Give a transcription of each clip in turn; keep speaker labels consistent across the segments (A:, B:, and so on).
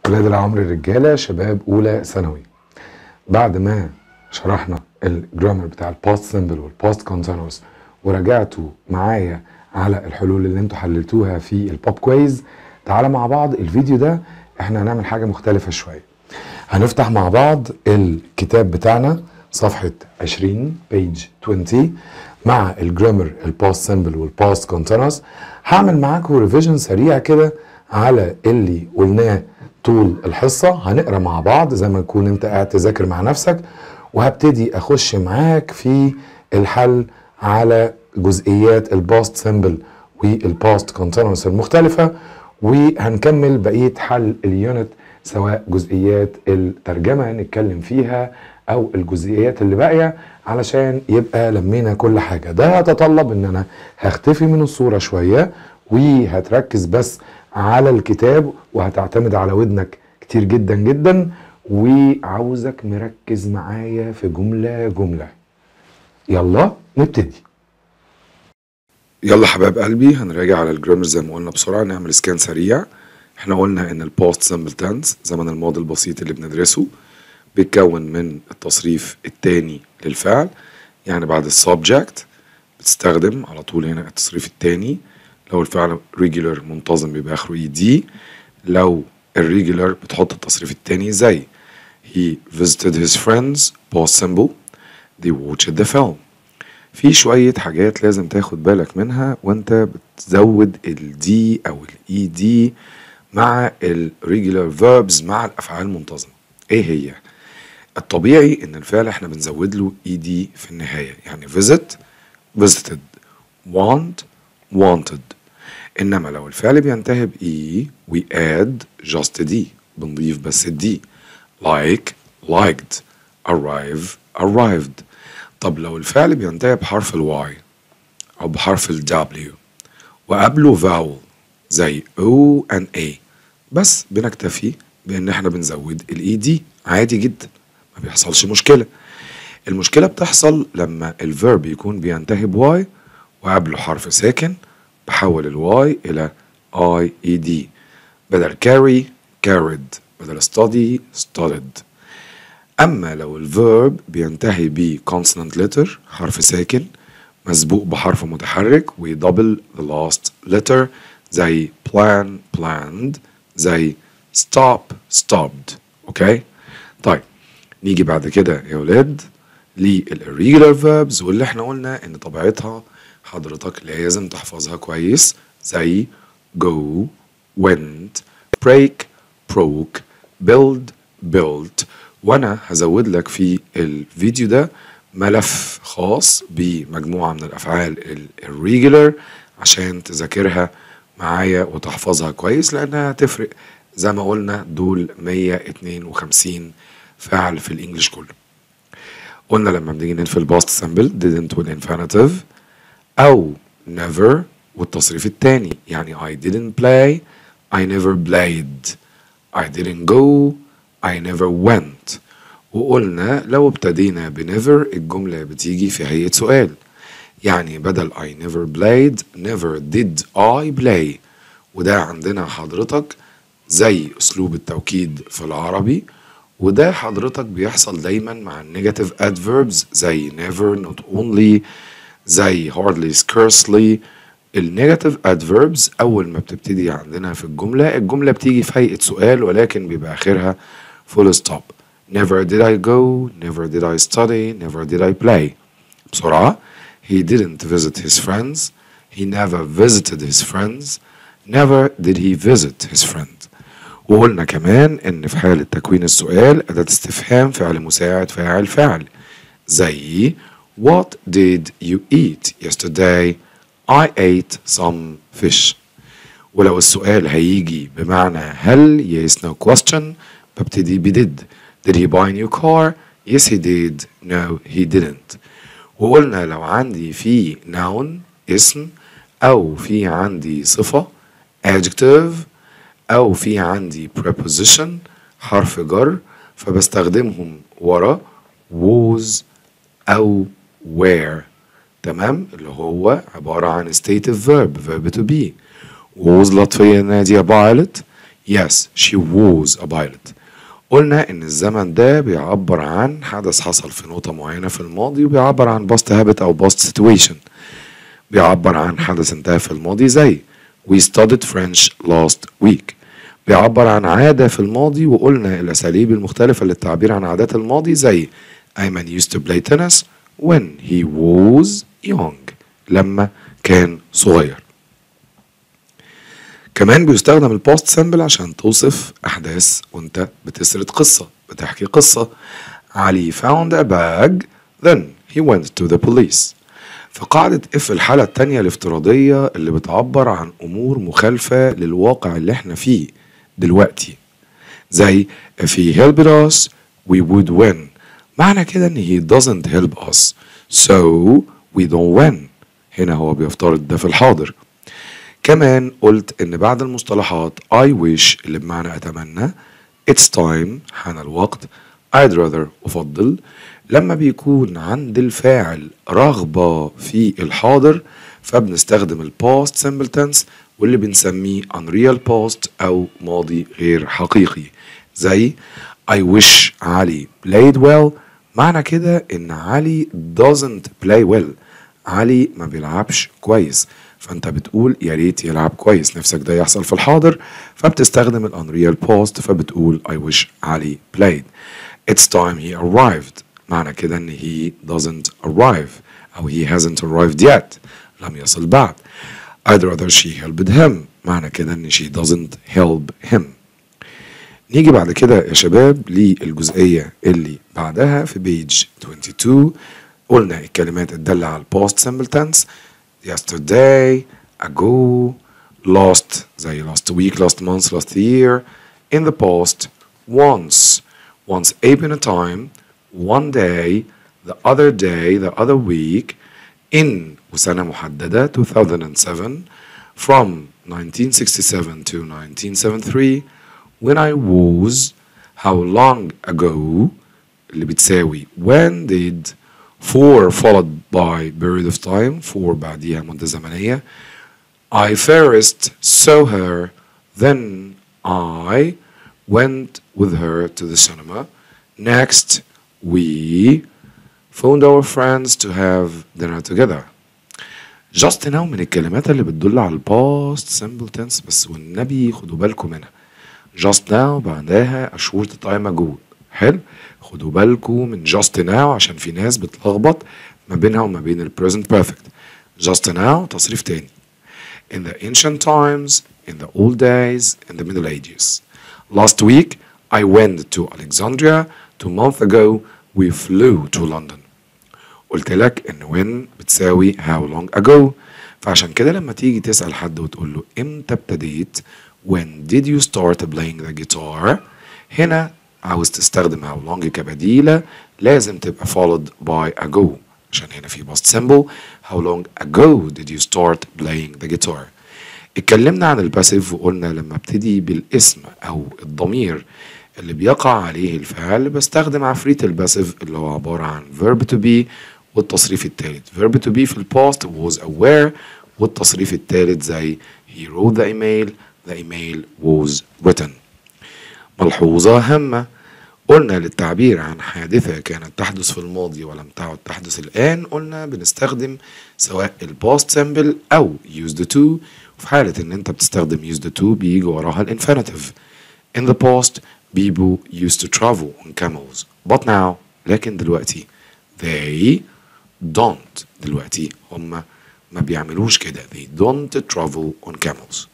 A: ولاد العمر الرجاله شباب اولى ثانوي. بعد ما شرحنا الجرامر بتاع الباست سيمبل والباست كونتينوس وراجعتوا معايا على الحلول اللي انتوا حللتوها في البوب كويز، تعالى مع بعض الفيديو ده احنا هنعمل حاجه مختلفه شويه. هنفتح مع بعض الكتاب بتاعنا صفحه 20 بيج 20 مع الجرامر الباست سيمبل والباست كونتينوس. هعمل معاكم ريفيجن سريع كده على اللي قلناه طول الحصة. هنقرأ مع بعض زي ما تكون انت قاعد تذاكر مع نفسك، وهبتدي اخش معاك في الحل على جزئيات الباست سيمبل والباست كونتينوس المختلفة، وهنكمل بقية حل اليونت سواء جزئيات الترجمة نتكلم فيها او الجزئيات اللي باقية، علشان يبقى لمينا كل حاجة. ده هتطلب ان انا هختفي من الصورة شوية وهتركز بس على الكتاب وهتعتمد على ودنك كتير جدا جدا، وعاوزك مركز معايا في جملة جملة. يلا نبتدي. يلا حباب قلبي، هنراجع على الجرامر زي ما قلنا بسرعة، نعمل سكان سريع. احنا قلنا ان الباست سيمبل تنس زمن الماضي البسيط اللي بندرسه بيتكون من التصريف التاني للفعل، يعني بعد السبجكت بتستخدم على طول هنا التصريف التاني. لو الفعل regular منتظم بيبقى اخره ed، لو الريجولار بتحط التصريف التاني زي he visited his friends past simple، they watched the film. في شوية حاجات لازم تاخد بالك منها وانت بتزود الدي او الاي دي مع الريجولار verbs مع الافعال المنتظمة. ايه هي؟ الطبيعي ان الفعل احنا بنزود له ed في النهاية، يعني visit visited، want wanted. انما لو الفعل بينتهي بإي we add just دي، بنضيف بس الدي. like liked، arrive arrived. طب لو الفعل بينتهي بحرف الواي او بحرف الدبليو وقبله vowel زي O and A، بس بنكتفي بان احنا بنزود الاي دي عادي جدا، ما بيحصلش مشكلة. المشكلة بتحصل لما الفيرب يكون بينتهي بواي وقبله حرف ساكن، بحول الواي إلى IED، بدل carry carried، بدل study studied. أما لو الفيرب بينتهي ب consonant letter حرف ساكن مسبوق بحرف متحرك ويدبل the last letter زي plan planned، زي stop stopped. أوكي؟ طيب نيجي بعد كده يا ولاد للirregular verbs، واللي احنا قلنا إن طبيعتها حضرتك لازم تحفظها كويس زي go went break broke build built. وانا هزود لك في الفيديو ده ملف خاص بمجموعة من الافعال الريجولر عشان تذاكرها معايا وتحفظها كويس، لانها هتفرق. زي ما قلنا دول 152 فعل في الانجليش كله. قلنا لما بنيجي ننفي الباست سامبل didn't والinfinitive أو never والتصريف التاني، يعني I didn't play I never played، I didn't go I never went. وقلنا لو ابتدينا بnever الجملة بتيجي في هيئة سؤال، يعني بدل I never played never did I play. وده عندنا حضرتك زي أسلوب التوكيد في العربي، وده حضرتك بيحصل دايما مع النيجاتيف adverbs زي never not only، زي hardly scarcely. النيجاتيف adverbs أول ما بتبتدي عندنا في الجملة بتيجي في هيئة سؤال، ولكن بيبقى آخرها full stop. never did I go never did I study never did I play. بسرعة he didn't visit his friends he never visited his friends never did he visit his friend. وقلنا كمان إن في حالة تكوين السؤال أداة استفهام فعل مساعد فاعل فعل زي What did you eat yesterday? I ate some fish. ولو السؤال هيجي بمعنى هل yes no question ببتدي بدid. Did he buy a new car? Yes he did. No he didn't. وقلنا لو عندي في noun اسم أو في عندي صفة adjective أو في عندي preposition حرف جر، فبستخدمهم ورا was أو where. تمام، اللي هو عبارة عن stative verb to be. was لطفية نادية بعلت Yes, she was a pilot. قلنا إن الزمن ده بيعبر عن حدث حصل في نقطة معينة في الماضي وبيعبر عن past habit أو past situation. بيعبر عن حدث انتهى في الماضي زي We studied French last week. بيعبر عن عادة في الماضي وقلنا الأساليب المختلفة للتعبير عن عادات الماضي زي Ayman used to play tennis when he was young. لما كان صغير. كمان بيستخدم البوست سيمبل عشان توصف أحداث وانت بتسرد قصة بتحكي قصة. علي found a bag then he went to the police. فقاعدة اف الحالة التانية الافتراضية اللي بتعبر عن أمور مخالفة للواقع اللي احنا فيه دلوقتي زي if he helped us we would win. معنى كده ان he doesn't help us so we don't win. هنا هو بيفترض ده في الحاضر. كمان قلت ان بعد المصطلحات I wish اللي بمعنى اتمنى it's time حان الوقت I'd rather أفضل لما بيكون عند الفاعل رغبة في الحاضر فبنستخدم ال past simple tense واللي بنسميه unreal past أو ماضي غير حقيقي زي I wish علي played well. معنى كده إن علي doesn't play well. علي ما بيلعبش كويس فأنت بتقول يا ريت يلعب كويس نفسك ده يحصل في الحاضر فبتستخدم ال unreal past فبتقول I wish علي played. It's time he arrived. معنى كده إن he doesn't arrive أو he hasn't arrived yet. لم يصل بعد. I'd rather she helped him. معنى كده إن she doesn't help him. نيجي بعد كده يا شباب للجزئية اللي بعدها في page 22. قلنا الكلمات الدالة على past simple tense yesterday, ago, last زي last week, last month, last year, in the past, once upon a time, one day, the other week, in وسنة محددة 2007, from 1967 to 1973, when I was, how long ago اللي بتساوي when did, for followed by period of time, for بعديها مدة زمنية. I first saw her, then I went with her to the cinema. Next, we phoned our friends to have dinner together. Just now من الكلمات اللي بتدل على past simple tense بس والنبي خدوا بالكم منها. Just now بعدها a short time ago. حلو؟ خدوا بالكم من just now عشان في ناس بتلخبط ما بينها وما بين ال present perfect. Just now تصريف تاني. In the ancient times, in the old days, in the Middle Ages. Last week, I went to Alexandria. 2 months ago, we flew to London. قلت لك إن when بتساوي how long ago. فعشان كده لما تيجي تسأل حد وتقول له إمتى ابتديت when did you start playing the guitar هنا عاوز تستخدم how long كبديلة لازم تبقى followed by ago عشان هنا في past simple. how long ago did you start playing the guitar. اتكلمنا عن الباسيف وقلنا لما ابتدي بالاسم أو الضمير اللي بيقع عليه الفعل بستخدم عفريت الباسيف اللي هو عبارة عن verb to be والتصريف الثالث. verb to be في الباست was aware والتصريف الثالث زي he wrote the email was written. ملحوظة هامة قلنا للتعبير عن حادثة كانت تحدث في الماضي ولم تعد تحدث الآن قلنا بنستخدم سواء الباست سيمبل أو used to. وفي حالة إن أنت بتستخدم used to بيجي وراها الانفينيتيف. In the past people used to travel on camels but now لكن دلوقتي they don't. دلوقتي هم ما بيعملوش كده they don't travel on camels.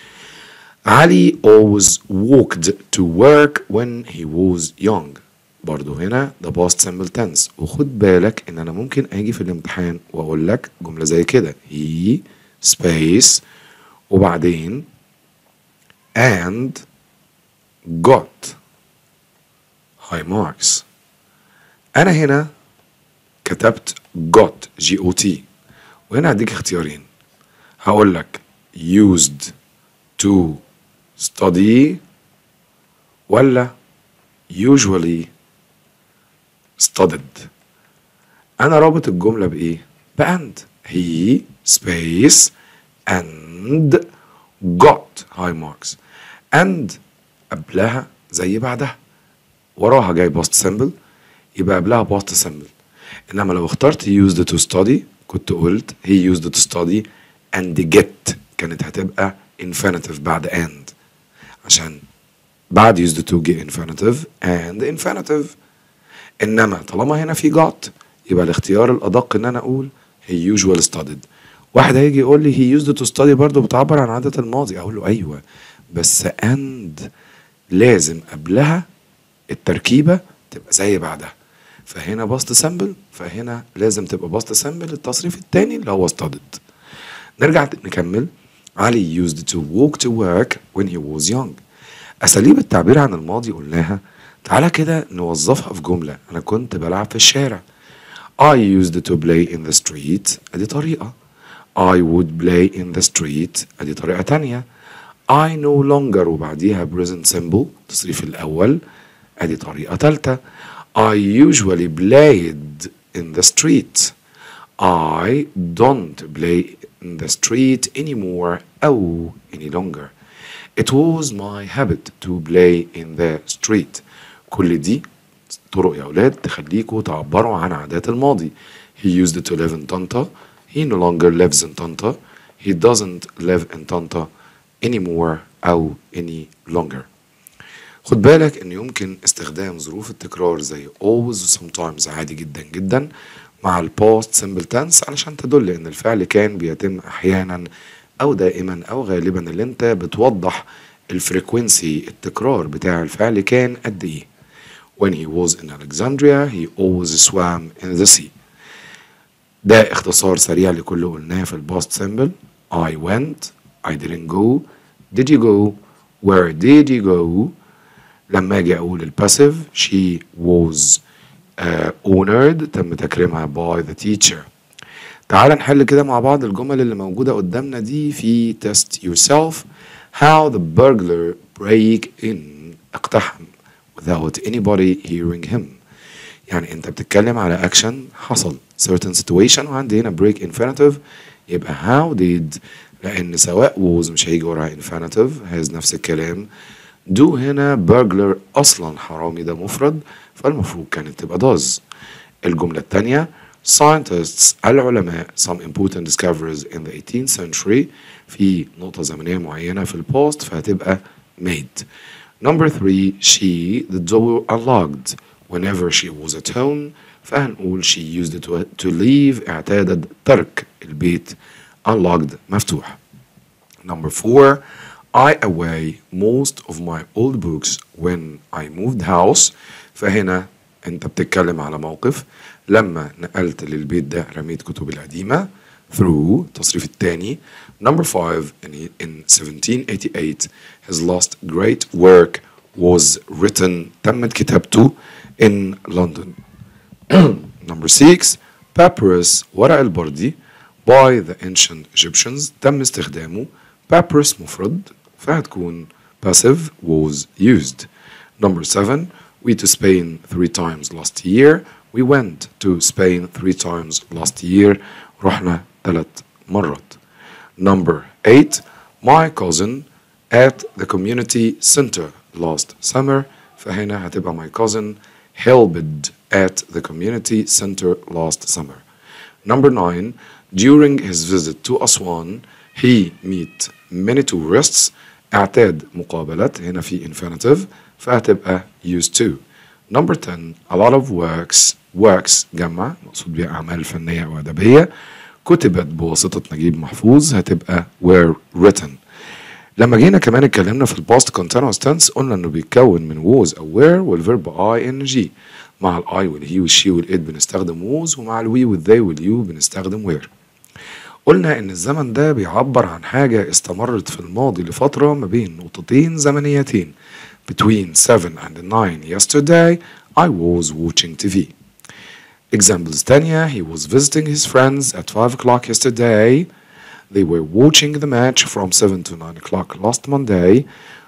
A: علي always walked to work when he was young. برضو هنا the past simple tense. وخد بالك ان انا ممكن اجي في الامتحان واقول لك جملة زي كده he space وبعدين and got high marks. انا هنا كتبت got got وهنا هديك اختيارين. هقول لك used to study ولا usually studied. أنا رابط الجملة بإيه؟ بأند. he space and got high marks. and قبلها زي بعدها، وراها جاي past simple يبقى قبلها past simple. انما لو اخترت used to study كنت قلت he used to study and get كانت هتبقى infinitive بعد and، عشان بعد used to جه infinitive and infinitive. انما طالما هنا في got يبقى الاختيار الادق ان انا اقول he usually studied. واحد هيجي يقول لي he used to study برضه بتعبر عن عادة الماضي، اقول له ايوه بس and لازم قبلها التركيبة تبقى زي بعدها، فهنا باست سامبل، فهنا لازم تبقى باست سامبل التصريف التاني اللي هو studied. نرجع نكمل. علي used to walk to work when he was young. أساليب التعبير عن الماضي قلناها، تعالى كده نوظفها في جملة. أنا كنت بلعب في الشارع. I used to play in the street أدي طريقة. I would play in the street أدي طريقة تانية. I no longer وبعديها present simple التصريف الأول أدي طريقة تالتة. I usually played in the street. I don't play in the street anymore أو any longer. It was my habit to play in the street. كل دي طرق يا أولاد تخليكوا تعبروا عن عادات الماضي. He used to live in طنطا. He no longer lives in طنطا. He doesn't live in طنطا anymore أو any longer. خد بالك إن يمكن استخدام ظروف التكرار زي always و sometimes عادي جدا جدا مع ال past simple tense علشان تدل إن الفعل كان بيتم أحيانا أو دائما أو غالبا، اللي أنت بتوضح الفريكونسي التكرار بتاع الفعل كان قد إيه. When he was in Alexandria he always swam in the sea. ده اختصار سريع لكل قلناه في الباست سيمبل. I went. I didn't go. Did you go? Where did you go? لما اجي اقول الباسيف she was honored تم تكريمها by the teacher. تعال نحل كده مع بعض الجمل اللي موجودة قدامنا دي في test yourself. How the burglar break in اقتحم without anybody hearing him. يعني انت بتتكلم على action حصل certain situation وعندي هنا break infinitive يبقى how did، لان سواء was مش هيجي وراها infinitive has نفس الكلام. do هنا burglar اصلا حرامي ده مفرد فالمفروض كانت تبقى does. الجملة الثانية scientists العلماء some important discoveries in the 18th century في نقطة زمنية معينة في البوست فهتبقى made. Number 3 she the door unlocked whenever she was at home فهنقول she used to leave اعتادت ترك البيت unlocked مفتوح. Number 4 I away most of my old books when I moved house فهنا انت بتتكلم على موقف لما نقلت للبيت ده رميت كتبي القديمة through التصريف الثاني. Number 5 in 1788 his last great work was written تمت كتابته in London. Number 6 papyrus ورق البردي by the ancient Egyptians تم استخدامه papyrus مفرد فهتكون passive was used. Number 7 we to Spain 3 times last year. We went to Spain 3 times last year. رحنا 3 مرات. Number 8 my cousin at the community center last summer فهنا هتبقى my cousin helped at the community center last summer. Number 9 during his visit to Aswan he met many tourists اعتاد مقابلات هنا في infinitive فهتبقى used to. Number 10 a lot of works جمع مقصود بها أعمال فنية أو أدبية كتبت بواسطة نجيب محفوظ هتبقى were written. لما جينا كمان اتكلمنا في الباست continuous tense قلنا انه بيتكون من was أو were والverb ing. مع الاي والهي والشي والإد بنستخدم was ومع الوي والذي واليو بنستخدم were. قلنا ان الزمن ده بيعبر عن حاجة استمرت في الماضي لفترة ما بين نقطتين زمنيتين. Between 7 and 9 yesterday I was watching TV. Examples تانية he was visiting his friends at 5 o'clock yesterday. They were watching the match from 7 to 9 o'clock last Monday.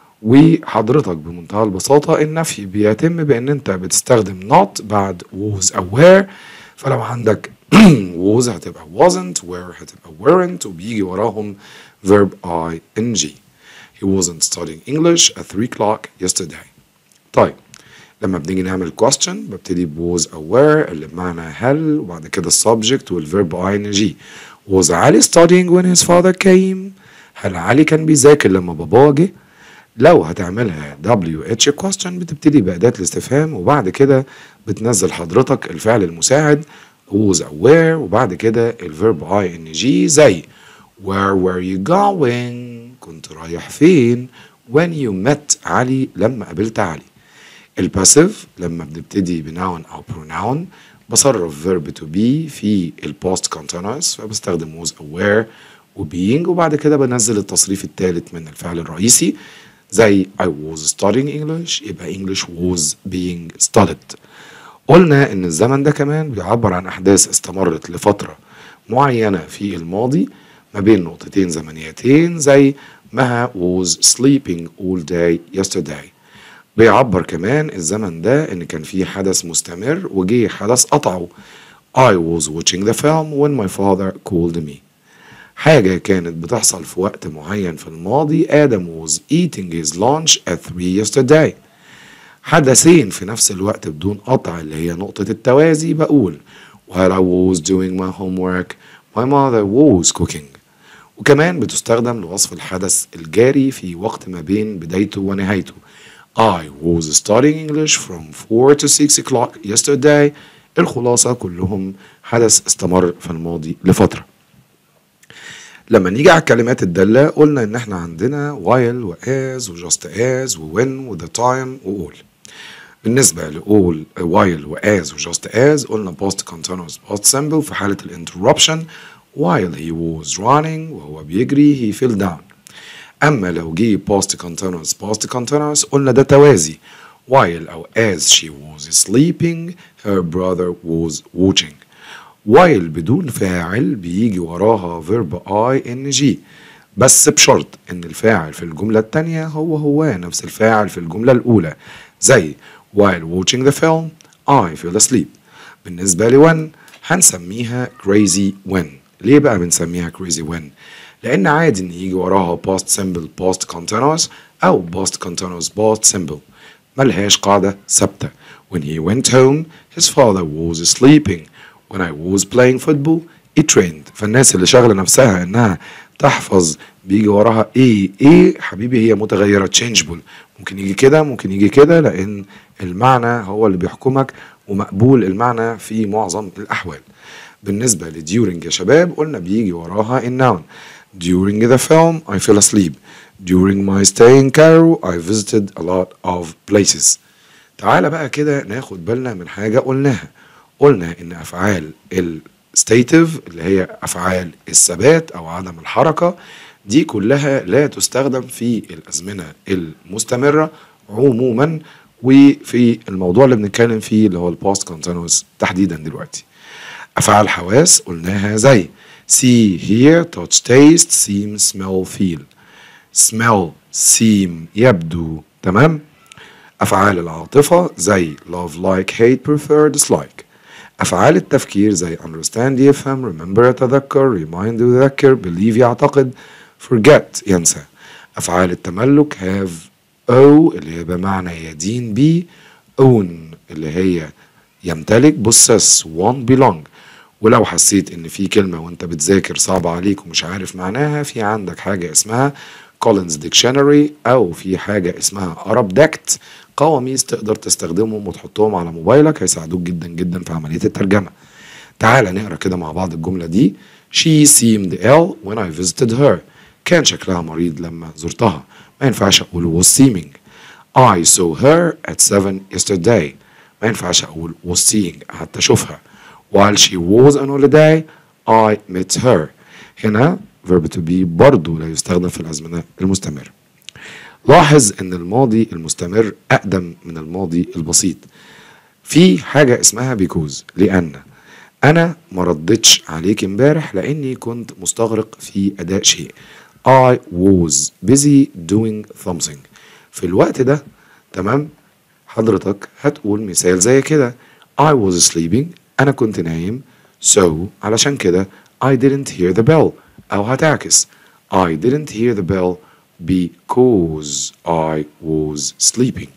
A: وحضرتك بمنتهى البساطة النفي بيتم بأن أنت بتستخدم not بعد was أو were. فلو عندك was هتبقى wasn't were هتبقى weren't وبيجي وراهم verb ing. he wasn't studying English at 3 o'clock yesterday. طيب لما بنيجي نعمل question ببتدي ب was aware اللي بمعنى هل، وبعد كده السبجكت والverb ing. was علي studying when his father came؟ هل علي كان بيذاكر لما باباه جه؟ لو هتعملها WH question بتبتدي بأداة الاستفهام، وبعد كده بتنزل حضرتك الفعل المساعد was aware، وبعد كده الverb ing زي where were you going؟ كنت رايح فين؟ when you met علي لما قابلت علي. الباسيف لما بنبتدي بناون أو pronoun بصرف verb to be في البوست continuous، فبستخدم was aware و being، وبعد كده بنزل التصريف الثالث من الفعل الرئيسي زي I was studying English، يبقى English was being studied. قلنا إن الزمن ده كمان بيعبر عن أحداث استمرت لفترة معينة في الماضي ما بين نقطتين زمنيتين زي مها was sleeping all day yesterday. بيعبر كمان الزمن ده إن كان في حدث مستمر وجي حدث قطعه. I was watching the film when my father called me. حاجة كانت بتحصل في وقت معين في الماضي آدم was eating his lunch at 3 yesterday. حدثين في نفس الوقت بدون قطع اللي هي نقطة التوازي بقول while I was doing my homework my mother was cooking. وكمان بتستخدم لوصف الحدث الجاري في وقت ما بين بدايته ونهايته. I was studying English from 4 to 6 o'clock yesterday. الخلاصة كلهم حدث استمر في الماضي لفترة. لما نيجي على الكلمات الدالة قلنا ان احنا عندنا while و as و just as و when و the time و all. بالنسبة ل all while و as و just as قلنا past continuous past simple في حالة interruption while he was running وهو بيجري he fell down. أما لو جه past continuous قلنا ده توازي while أو as she was sleeping her brother was watching. while بدون فاعل بيجي وراها verb ing بس بشرط ان الفاعل في الجملة التانية هو نفس الفاعل في الجملة الأولى زي while watching the film I fell asleep. بالنسبة لوين هنسميها crazy when. ليه بقى بنسميها crazy when؟ لأن عادي إن يجي وراها past simple past continuous أو past continuous past simple، ملهاش قاعدة ثابتة. when he went home his father was sleeping when I was playing football it rained. فالناس اللي شاغلة نفسها إنها تحفظ بيجي وراها إيه حبيبي هي متغيرة changeable، ممكن يجي كده ممكن يجي كده لأن المعنى هو اللي بيحكمك ومقبول المعنى في معظم الأحوال. بالنسبة ل during يا شباب قلنا بيجي وراها الnoun. During the film I fell asleep. During my stay in Cairo I visited a lot of places. تعالى بقى كده ناخد بالنا من حاجة قلنا إن أفعال الستيتيف اللي هي أفعال الثبات أو عدم الحركة دي كلها لا تستخدم في الأزمنة المستمرة عموما، وفي الموضوع اللي بنتكلم فيه اللي هو الباست كونتينوس تحديدا دلوقتي. أفعال حواس قلناها زي see, hear, touch, taste, seem, smell, feel. smell, seem يبدو، تمام. أفعال العاطفة زي love, like, hate, prefer, dislike. أفعال التفكير زي understand يفهم، remember يتذكر، remind يذكر، believe يعتقد، forget ينسى. أفعال التملك have owe اللي هي بمعنى يدين بي، own اللي هي يمتلك، possess want belong. ولو حسيت ان في كلمة وانت بتذاكر صعبة عليك ومش عارف معناها في عندك حاجة اسمها Collins Dictionary او في حاجة اسمها Arabdect، قواميس تقدر تستخدمهم وتحطهم على موبايلك هيساعدوك جدا جدا في عملية الترجمة. تعال نقرأ كده مع بعض الجملة دي. She seemed ill when I visited her. كان شكلها مريض لما زرتها. ما ينفعش اقول was seeming. I saw her at 7 yesterday. ما ينفعش اقول was seeing حتى اشوفها. While she was on holiday I met her. هنا verb to be برضو لا يستخدم في الأزمنة المستمرة. لاحظ ان الماضي المستمر أقدم من الماضي البسيط. في حاجة اسمها because، لأن أنا ما ردتش عليك امبارح لأني كنت مستغرق في أداء شيء. I was busy doing something. في الوقت ده تمام حضرتك هتقول مثال زي كده I was sleeping أنا كنت نايم so علشان كده I didn't hear the bell، أو هتعكس I didn't hear the bell because I was sleeping.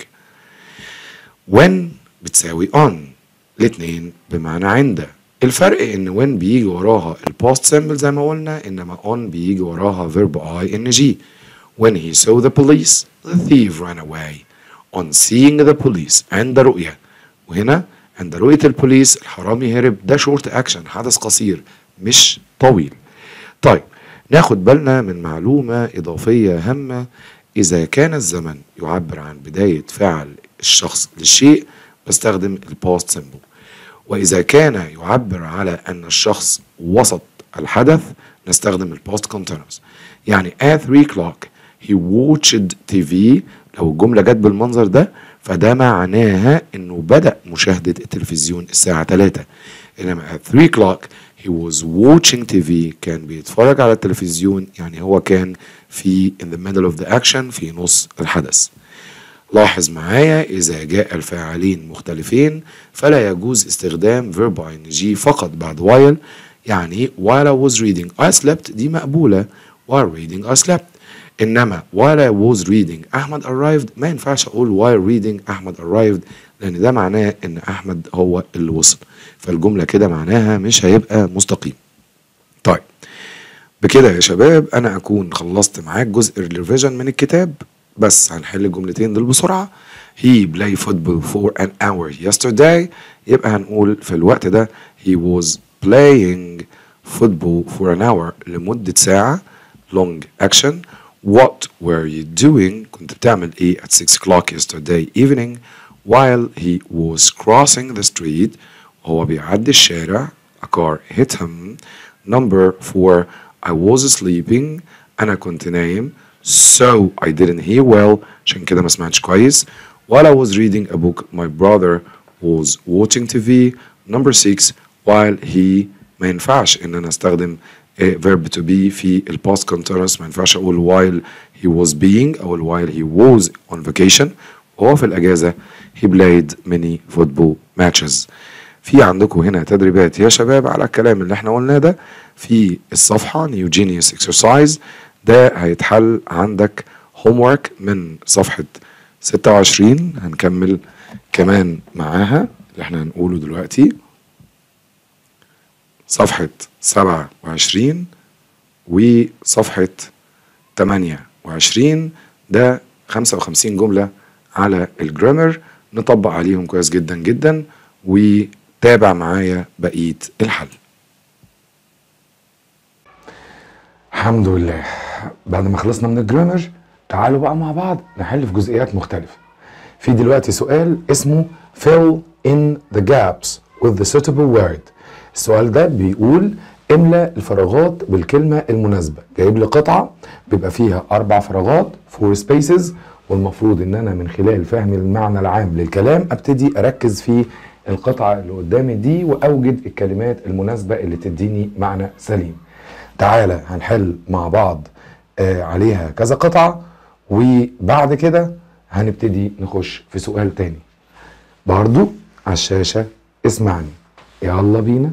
A: when بتساوي on، الاتنين بمعنى عند. الفرق ان when بيجي وراها الباست simple زي ما قلنا، انما on بيجي وراها verb ing. when he saw the police the thief ran away. on seeing the police عند رؤية، وهنا عند رؤية البوليس الحرامي هرب. ده شورت اكشن، حدث قصير مش طويل. طيب ناخد بالنا من معلومة إضافية هامة. إذا كان الزمن يعبر عن بداية فعل الشخص للشيء بستخدم الباست سيمبل، وإذا كان يعبر على أن الشخص وسط الحدث نستخدم الباست كونتينوس. يعني at 3 o'clock he watched TV، لو الجملة جت بالمنظر ده فده معناها إنه بدأ مشاهدة التلفزيون الساعة 3. إنما at 3 o'clock he was watching TV كان بيتفرج على التلفزيون، يعني هو كان في in the middle of the action، في نص الحدث. لاحظ معايا إذا جاء الفاعلين مختلفين فلا يجوز استخدام verb ing فقط بعد while. يعني while I was reading I slept دي مقبولة، while reading I slept. إنما while I was reading أحمد arrived ما ينفعش أقول while reading أحمد arrived، لأن ده معناه إن أحمد هو اللي وصل، فالجملة كده معناها مش هيبقى مستقيم. طيب بكده يا شباب أنا أكون خلصت معاك جزء الريفيجن من الكتاب، بس هنحل الجملتين دول بسرعة. he played football for an hour yesterday، يبقى هنقول في الوقت ده he was playing football for an hour لمدة ساعة long action. what were you doing كنت بتعمل ايه at 6 o'clock yesterday evening while he was crossing the street وهو بيعدي الشارع a car hit him. number 4 I was sleeping أنا كنت نايم so I didn't hear well عشان كده ما سمعتش كويس. while I was reading a book my brother was watching TV. number 6 while he ما ينفعش ان انا استخدم verb to be في الباست continuous، ما ينفعش اقول while he was being او while he was on vacation وهو في الاجازة he played many football matches. في عندكم هنا تدريبات يا شباب على الكلام اللي احنا قلناه ده في الصفحة New Genius Exercise، ده هيتحل عندك homework من صفحة 26. هنكمل كمان معاها اللي احنا هنقوله دلوقتي صفحة 27 وصفحة 28. ده 55 جملة على الجرامر نطبق عليهم كويس جدا جدا، وتابع معايا بقية الحل. الحمد لله بعد ما خلصنا من الجرامر تعالوا بقى مع بعض نحل في جزئيات مختلفة. في دلوقتي سؤال اسمه fill in the gaps with the suitable word. السؤال ده بيقول املأ الفراغات بالكلمة المناسبة. جايب لي قطعة بيبقى فيها 4 فراغات 4 spaces، والمفروض ان انا من خلال فهم المعنى العام للكلام ابتدي اركز في القطعة اللي قدامي دي واوجد الكلمات المناسبة اللي تديني معنى سليم. تعالى هنحل مع بعض عليها كذا قطعة، وبعد كده هنبتدي نخش في سؤال تاني برضو على الشاشة. اسمعني يلا بينا.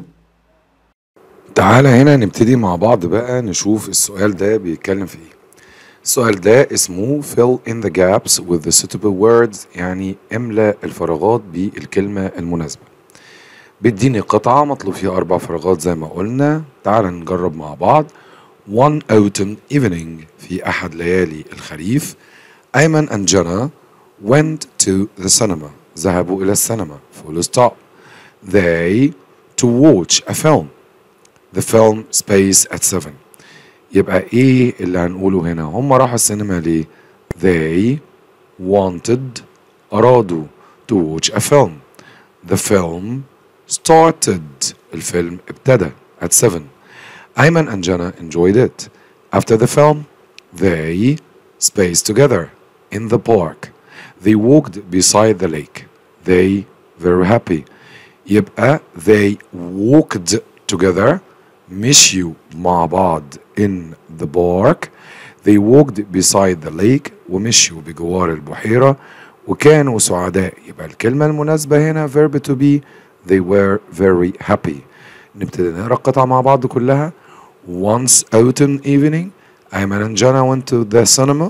A: تعالى هنا نبتدي مع بعض بقى نشوف السؤال ده بيتكلم في ايه. السؤال ده اسمه fill in the gaps with the suitable words، يعني املأ الفراغات بالكلمة المناسبة. بيديني قطعة مطلوب فيها 4 فراغات زي ما قلنا. تعالى نجرب مع بعض. one autumn evening في أحد ليالي الخريف أيمن and Jenna went to the cinema ذهبوا إلى السينما full stop. they to watch a film the film space at 7. يبقى ايه اللي هنقوله هنا؟ هم راحوا السينما ليه؟ they wanted أرادوا to watch a film. the film started الفيلم ابتدى at 7. Ayman and Jenna enjoyed it. After the film they spaced together in the park. they walked beside the lake. they were happy. يبقى they walked together مشيوا مع بعض in the park. they walked beside the lake ومشيوا بجوار البحيرة وكانوا سعداء. يبقى الكلمة المناسبة هنا verb to be they were very happy. نبتدي نقرأ القطعة مع بعض كلها. once autumn evening Ayman and Jenna went to the cinema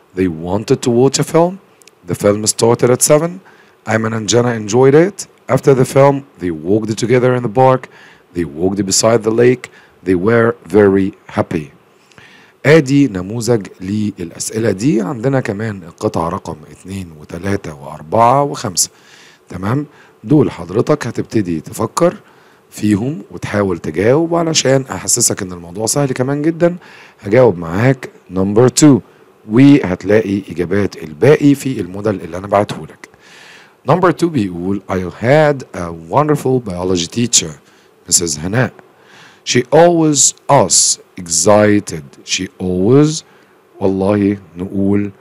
A: They wanted to watch a film. The film started at 7. Ayman and Jana enjoyed it. After the film, they walked together in the park. They walked beside the lake. They were very happy. ادي نموذج للأسئلة دي. عندنا كمان القطعة رقم 2 و3 و4 و5. تمام؟ دول حضرتك هتبتدي تفكر فيهم وتحاول تجاوب. علشان احسسك ان الموضوع سهل كمان جدا هجاوب معاك نمبر 2 وهتلاقي اجابات الباقي في الموديل اللي انا بعتهولك. نمبر 2 بيقول I had a wonderful biology teacher Mrs. هناء. She always us excited. She always والله نقول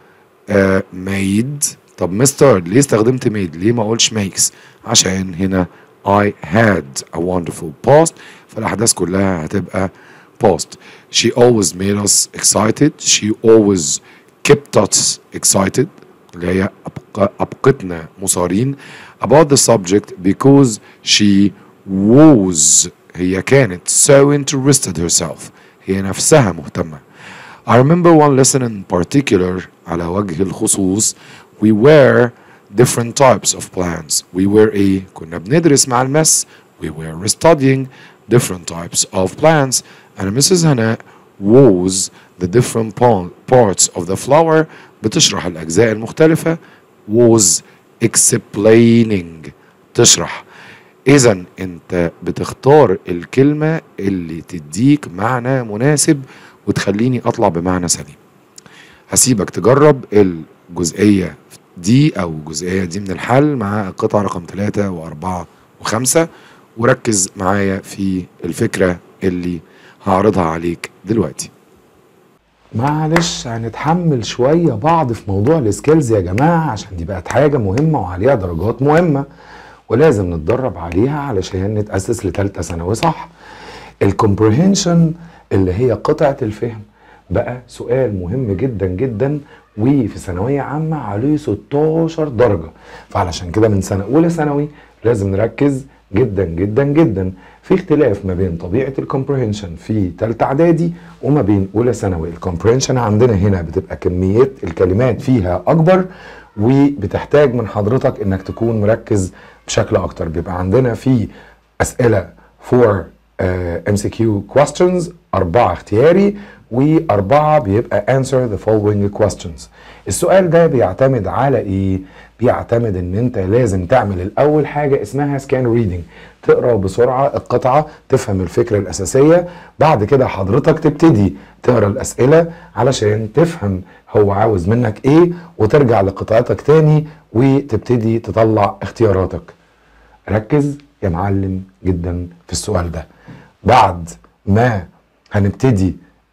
A: made. طب مستر ليه استخدمت made؟ ليه ما اقولش makes؟ عشان هنا I had a wonderful past فالأحداث كلها هتبقى past. She always made us excited. She always kept us excited اللي هي أبقتنا مثارين about the subject because she was هي كانت so interested herself هي نفسها مهتمة. I remember one lesson in particular على وجه الخصوص. We were different types of plants. We were كنا بندرس مع المس. We were studying different types of plants and Mrs. هناء was the different parts of the flower بتشرح الأجزاء المختلفة. was explaining تشرح. إذا أنت بتختار الكلمة اللي تديك معنى مناسب وتخليني أطلع بمعنى سليم. هسيبك تجرب الجزئية دي أو الجزئية دي من الحل مع القطعة رقم 3 و4 و5 وركز معايا في الفكرة اللي هعرضها عليك دلوقتي.
B: معلش هنتحمل شوية بعض في موضوع السكيلز يا جماعة عشان دي بقت حاجة مهمة وعليها درجات مهمة ولازم نتدرب عليها علشان نتأسس لتالتة ثانوي صح. الكومبريهنشن اللي هي قطعة الفهم بقى سؤال مهم جدا جدا وفي ثانوية عامة عليه 16 درجة. فعلشان كده من سنة أولى ثانوي لازم نركز جدا جدا جدا. في اختلاف ما بين طبيعة الكومبريهنشن في تالتة اعدادي وما بين أولى ثانوي. الكومبريهنشن عندنا هنا بتبقى كمية الكلمات فيها أكبر وبتحتاج من حضرتك إنك تكون مركز بشكل أكتر. بيبقى عندنا في أسئلة for MCQ questions 4 اختياري و4 بيبقى answer the following questions. السؤال ده بيعتمد على ايه؟ بيعتمد ان انت لازم تعمل الاول حاجة اسمها scan reading تقرأ بسرعة القطعة تفهم الفكرة الاساسية. بعد كده حضرتك تبتدي تقرأ الاسئلة علشان تفهم هو عاوز منك ايه وترجع لقطعتك تاني وتبتدي تطلع اختياراتك. ركز يا معلم جدا في السؤال ده. بعد ما هنبتدي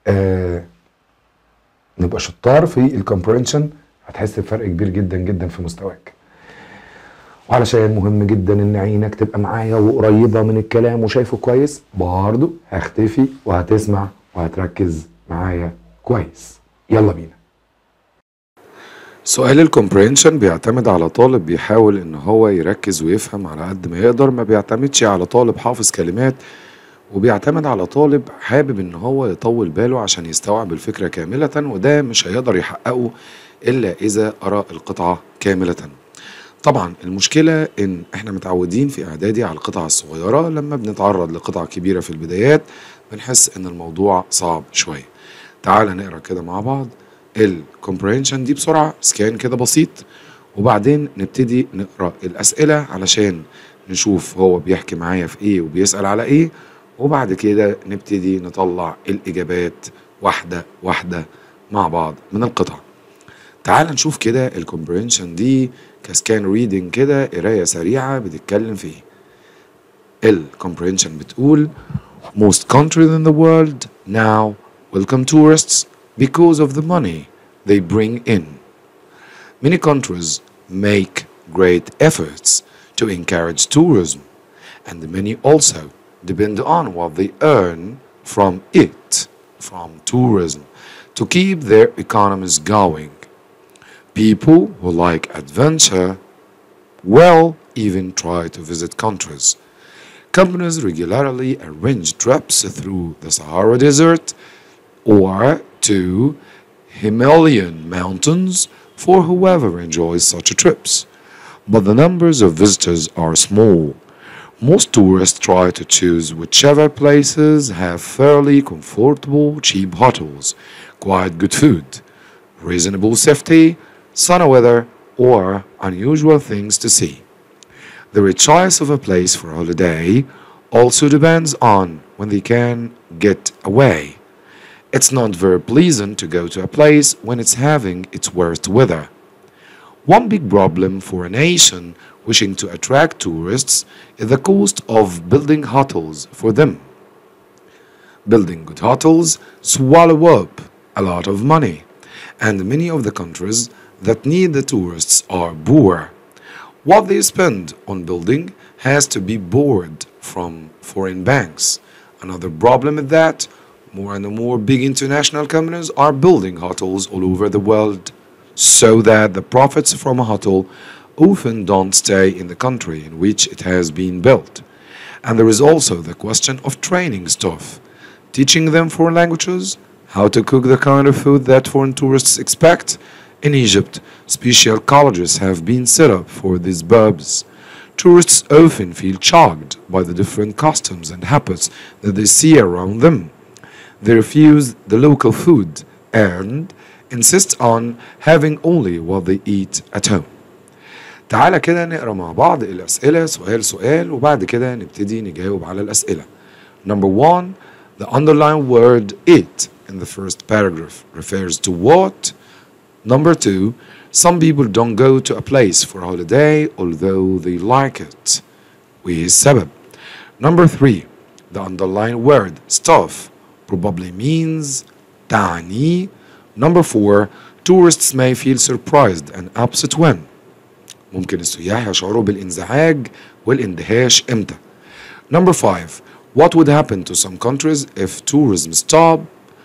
B: نبقى شطار في الكومبرينشن هتحس بفرق كبير جدا جدا في مستواك. وعلشان مهم جدا ان عينك تبقى معايا وقريبة من الكلام وشايفه كويس برضو هختفي وهتسمع وهتركز معايا كويس. يلا بينا.
A: سؤال الكومبرينشن بيعتمد على طالب بيحاول ان هو يركز ويفهم على قد ما يقدر. ما بيعتمدش على طالب حافظ كلمات وبيعتمد على طالب حابب ان هو يطول باله عشان يستوعب الفكرة كاملة وده مش هيقدر يحققه الا اذا قرأ القطعة كاملة. طبعا المشكلة ان احنا متعودين في اعدادي على القطعة الصغيرة. لما بنتعرض لقطعة كبيرة في البدايات بنحس ان الموضوع صعب شوية. تعال نقرأ كده مع بعض الكومبرينشن دي بسرعة سكان كده بسيط وبعدين نبتدي نقرأ الأسئلة علشان نشوف هو بيحكي معايا في ايه وبيسأل على ايه وبعد كده نبتدي نطلع الإجابات واحدة واحدة مع بعض من القطعة. تعال نشوف كده الكومبرينشن دي كسكان ريدنج كده قراية سريعة بتتكلم في ايه. الكومبرينشن بتقول most countries in the world now welcome tourists because of the money they bring in. Many countries make great efforts to encourage tourism and many also depend on what they earn from it, from tourism, to keep their economies going. People who like adventure will even try to visit countries. Companies regularly arrange trips through the Sahara Desert or to Himalayan mountains for whoever enjoys such trips. But the numbers of visitors are small. Most tourists try to choose whichever places have fairly comfortable, cheap hotels, quite good food, reasonable safety, sunny weather, or unusual things to see. The choice of a place for holiday also depends on when they can get away. It's not very pleasant to go to a place when it's having its worst weather. One big problem for a nation wishing to attract tourists is the cost of building hotels for them. Building good hotels swallow up a lot of money, and many of the countries that need the tourists are poor. What they spend on building has to be borrowed from foreign banks. Another problem is that more and more big international companies are building hotels all over the world, so that the profits from a hotel often don't stay in the country in which it has been built. And there is also the question of training staff, teaching them foreign languages, how to cook the kind of food that foreign tourists expect. In Egypt, special colleges have been set up for these purposes. Tourists often feel shocked by the different customs and habits that they see around them. They refuse the local food and insist on having only what they eat at home. تعالى كده نقرا مع بعض الأسئلة سؤال سؤال وبعد كده نبتدي نجاوب على الأسئلة. Number 1, the underlined word it in the first paragraph refers to what? Number 2, some people don't go to a place for a holiday although they like it. وإيه السبب? Number 3, the underlined word stuff probably means تعني. Number 4, tourists may feel surprised and upset when. ممكن السياح يشعروا بالانزعاج والاندهاش امتى. Number 5, what would happen to some countries if tourism stopped?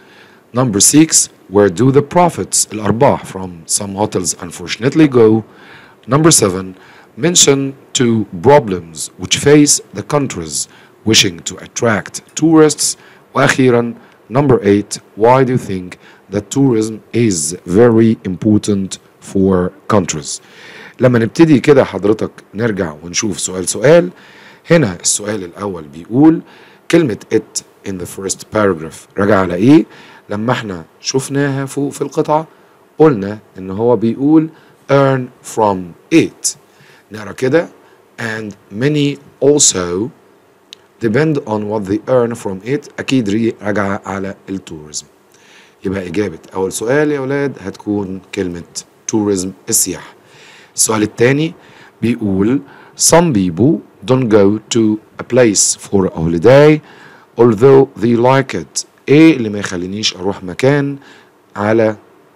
A: Number 6, where do the profits الأرباح from some hotels unfortunately go? Number 7, mention 2 problems which face the countries wishing to attract tourists. وأخيرا number 8, why do you think that tourism is very important for countries? لما نبتدي كده حضرتك نرجع ونشوف سؤال سؤال. هنا السؤال الأول بيقول كلمة it in the first paragraph راجع على إيه؟ لما احنا شفناها فوق في القطعة قلنا إن هو بيقول earn from it. نقرأ كده and many also depend on what they earn from it. أكيد راجعة على التوريزم. يبقى إجابة أول سؤال يا أولاد هتكون كلمة tourism السياحة. السؤال الثاني بيقول some people don't go to a place for a holiday although they like it. ايه اللي ما يخلينيش اروح مكان على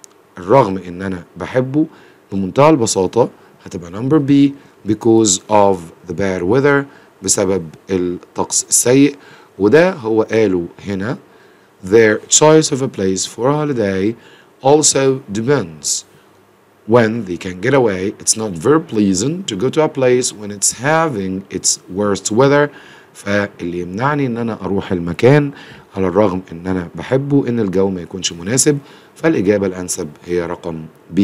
A: الرغم ان انا بحبه؟ بمنتهى البساطة هتبقى number B because of the bad weather بسبب الطقس السيء. وده هو قاله هنا their choice of a place for a holiday also depends when they can get away. It's not very pleasant to go to a place when it's having its worst weather. فاللي يمنعني ان انا اروح المكان على الرغم ان انا بحبه ان الجو ما يكونش مناسب. فالاجابة الانسب هي رقم B.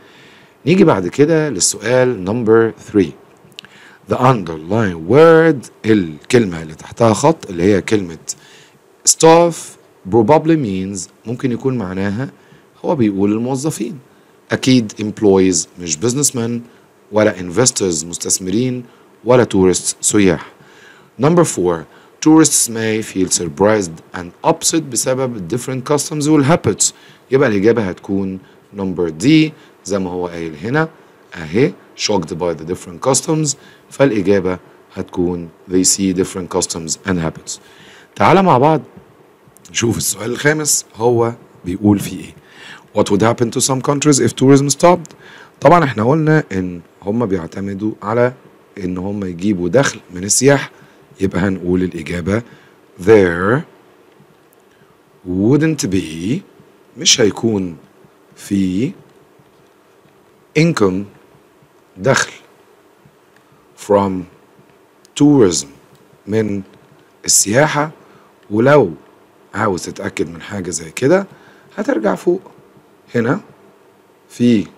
A: نيجي بعد كده للسؤال number 3. The underlying word الكلمة اللي تحتها خط اللي هي كلمة staff probably means ممكن يكون معناها هو بيقول الموظفين. أكيد employees مش businessmen ولا investors مستثمرين ولا tourists سياح. Number 4, tourists may feel surprised and upset بسبب different customs والhabits. يبقى الإجابة هتكون number D زي ما هو قايل هنا أهي shocked by the different customs. فالإجابة هتكون they see different customs and habits. تعال مع بعض نشوف السؤال الخامس هو بيقول فيه إيه. What would happen to some countries if tourism stopped؟ طبعا احنا قلنا ان هم بيعتمدوا على ان هم يجيبوا دخل من السياحة. يبقى هنقول الإجابة there wouldn't be مش هيكون في income دخل from tourism من السياحة. ولو عاوز تتأكد من حاجة زي كده هترجع فوق هنا في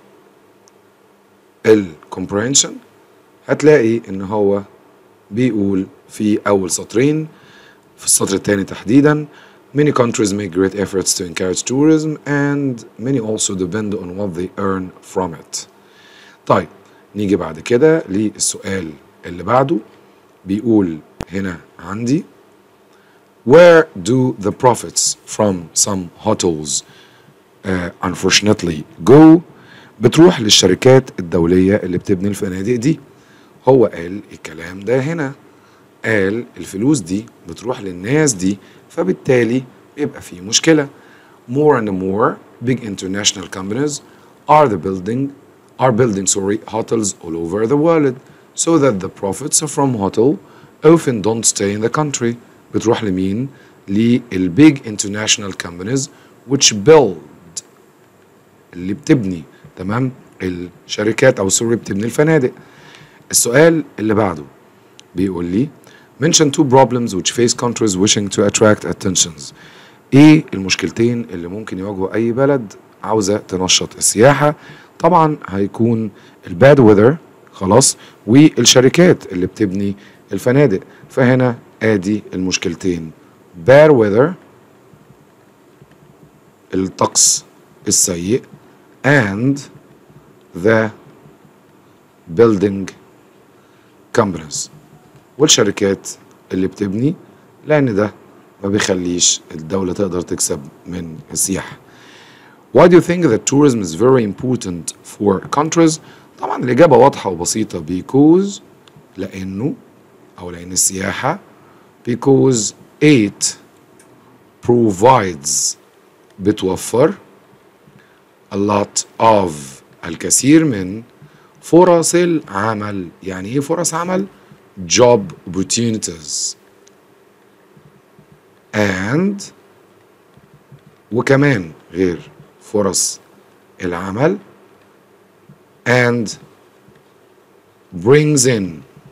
A: الكومبرينشن هتلاقي ان هو بيقول في اول سطرين، في السطر الثاني تحديدا many countries make great efforts to encourage tourism and many also depend on what they earn from it. طيب نيجي بعد كده للسؤال اللي بعده، بيقول هنا عندي where do the profits from some hotels unfortunately go؟ بتروح للشركات الدولية اللي بتبني الفنادق دي. هو قال الكلام ده هنا، قال الفلوس دي بتروح للناس دي، فبالتالي بيبقى في مشكلة. more and more big international companies are building hotels all over the world so that the profits from hotel often don't stay in the country. بتروح لمين؟ للبيج international companies which build، اللي بتبني تمام الشركات او سوري بتبني الفنادق. السؤال اللي بعده بيقول لي mention two problems which face countries wishing to attract attentions. ايه المشكلتين اللي ممكن يواجهوا اي بلد عاوزة تنشط السياحة؟ طبعا هيكون الباد ويذر خلاص، والشركات اللي بتبني الفنادق. فهنا ادي المشكلتين bad weather الطقس السيء and the building companies والشركات اللي بتبني، لأن ده ما بيخليش الدولة تقدر تكسب من السياحة. Why do you think that tourism is very important for countries؟ طبعا الإجابة واضحة وبسيطة because لأن السياحة because it provides بتوفر a lot of الكثير من فرص العمل. يعني ايه فرص عمل؟ job opportunities and وكمان غير فرص العمل and brings in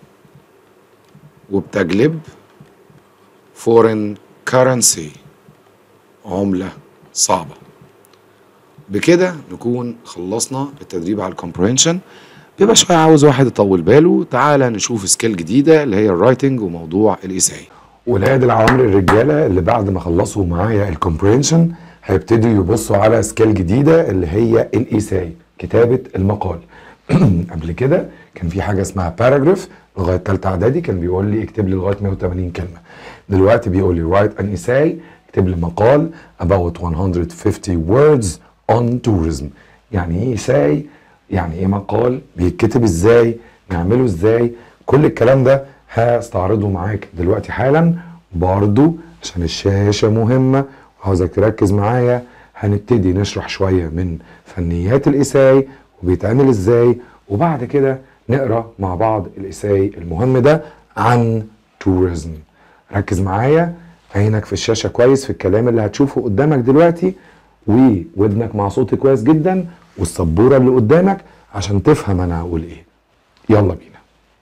A: وبتجلب foreign currency عملة صعبة. بكده نكون خلصنا التدريب على الكومبرينشن. بيبقى شوية عاوز واحد يطول باله. تعالى نشوف سكيل جديدة اللي هي الرايتنج وموضوع الإيساي.
B: ولاد العوامر الرجالة اللي بعد ما خلصوا معايا الكومبرينشن هيبتدوا يبصوا على سكيل جديدة اللي هي الإيساي، كتابة المقال. قبل كده كان في حاجة اسمها باراجراف لغاية تالتة إعدادي، كان بيقول لي اكتب لي لغاية 180 كلمة. دلوقتي بيقول لي write an essay، اكتب لي مقال about 150 words on tourism. يعني ايه essay؟ يعني ايه مقال؟ بيتكتب ازاي؟ نعمله ازاي؟ كل الكلام ده هستعرضه معاك دلوقتي حالا، برضو عشان الشاشة مهمة وعاوزك تركز معايا. هنبتدي نشرح شوية من فنيات الإيساي وبيتعمل ازاي، وبعد كده نقرأ مع بعض الإيساي المهم ده عن توريزم. ركز معايا، عينك في الشاشة كويس في الكلام اللي هتشوفه قدامك دلوقتي، وودنك مع صوتي كويس جدا، والسبورة اللي قدامك عشان تفهم انا هقول ايه. يلا بينا.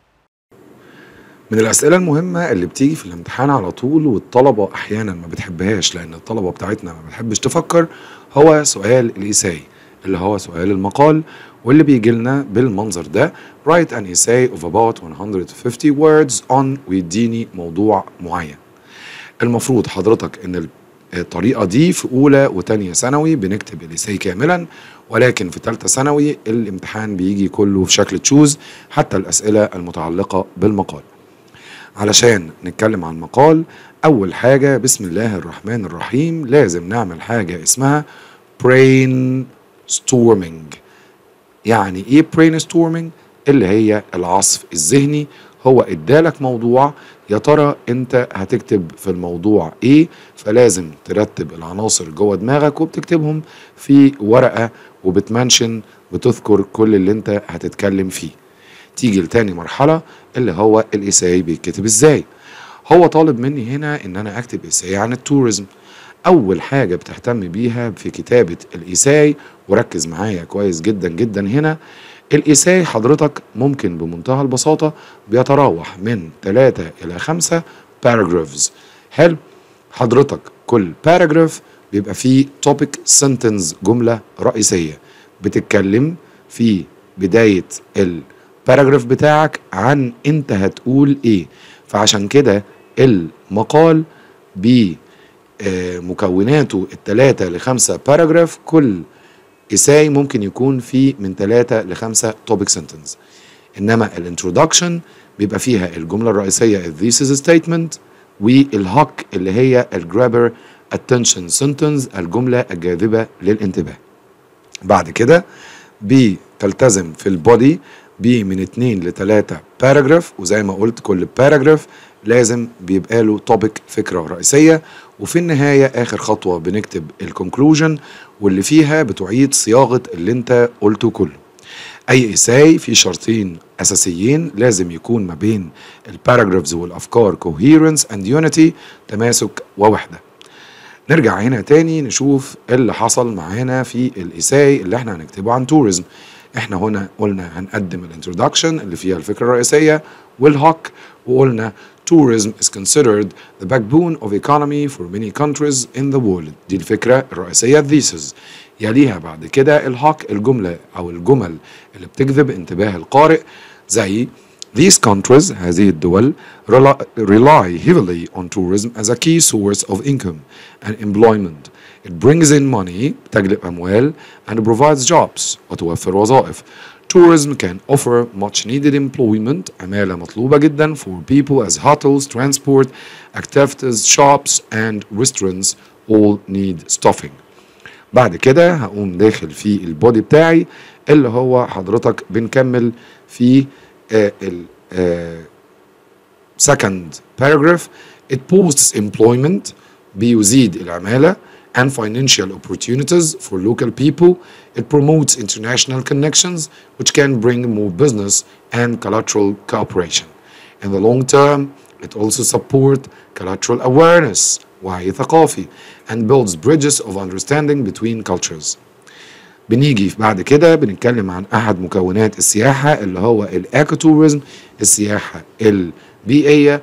A: من الأسئلة المهمة اللي بتيجي في الامتحان على طول والطلبة أحيانا ما بتحبهاش لأن الطلبة بتاعتنا ما بتحبش تفكر، هو سؤال الإيساي اللي هو سؤال المقال، واللي بيجي لنا بالمنظر ده write an essay of about 150 words on ويديني موضوع معين. المفروض حضرتك ان الطريقة دي في أولى وتانية ثانوي بنكتب الإيساي كاملا، ولكن في تالتة ثانوي الامتحان بيجي كله في شكل تشوز حتى الأسئلة المتعلقة بالمقال. علشان نتكلم عن المقال، أول حاجة بسم الله الرحمن الرحيم لازم نعمل حاجة اسمها brainstorming. يعني ايه brainstorming؟ اللي هي العصف الذهني. هو ادالك موضوع، يا ترى انت هتكتب في الموضوع ايه، فلازم ترتب العناصر جوه دماغك وبتكتبهم في ورقة وبتمنشن بتذكر كل اللي انت هتتكلم فيه. تيجي لتاني مرحلة اللي هو الإيساي بيتكتب ازاي. هو طالب مني هنا ان انا اكتب إيساي عن التوريزم. اول حاجة بتهتم بيها في كتابة الإيساي، وركز معايا كويس جدا جدا هنا، الإيساي حضرتك ممكن بمنتهى البساطة بيتراوح من 3 إلى 5 باراجرافز. حلو، حضرتك كل باراجراف بيبقى فيه topic sentence، جملة رئيسية بتتكلم في بداية الباراجراف بتاعك عن انت هتقول ايه. فعشان كده المقال بمكوناته 3 ل5 باراجراف، كل إساي ممكن يكون فيه من 3 ل5 topic sentence. إنما الانترودكشن بيبقى فيها الجملة الرئيسية thesis statement، والهوك اللي هي الجرابر attention sentence، الجملة الجاذبة للانتباه. بعد كده بتلتزم في البودي من 2 ل3 باراجراف، وزي ما قلت كل باراجراف لازم بيبقى له توبيك، فكرة رئيسية. وفي النهاية آخر خطوة بنكتب الكونكلوجن، واللي فيها بتعيد صياغة اللي انت قلته كله. أي إساي في شرطين أساسيين لازم يكون ما بين الباراجرافز والأفكار coherence and unity، تماسك ووحدة. نرجع هنا تاني نشوف اللي حصل معانا في الإساي اللي احنا هنكتبه عن توريزم. احنا هنا قلنا هنقدم الانترودكشن اللي فيها الفكرة الرئيسية والهوك، وقلنا tourism is considered the backbone of economy for many countries in the world. دي الفكرة الرئيسية thesis. يليها بعد كده الهوك، الجملة أو الجمل اللي بتجذب انتباه القارئ، زي these countries، هذه الدول rely heavily on tourism as a key source of income and employment. It brings in money، بتجلب أموال، and provides jobs، وتوفر وظائف. Tourism can offer much needed employment، عمالة مطلوبة جدا for people as hotels, transport, activities, shops and restaurants all need staffing. بعد كده هقوم داخل في البودي بتاعي اللي هو حضرتك بنكمل في second paragraph. It boosts employment، بيزيد العمالة، and financial opportunities for local people. It promotes international connections which can bring more business and cultural cooperation. In the long term, it also supports cultural awareness، وعي ثقافي، and builds bridges of understanding between cultures. بنيجي بعد كده بنتكلم عن أحد مكونات السياحة اللي هو الإيكوتوريزم، السياحة البيئية.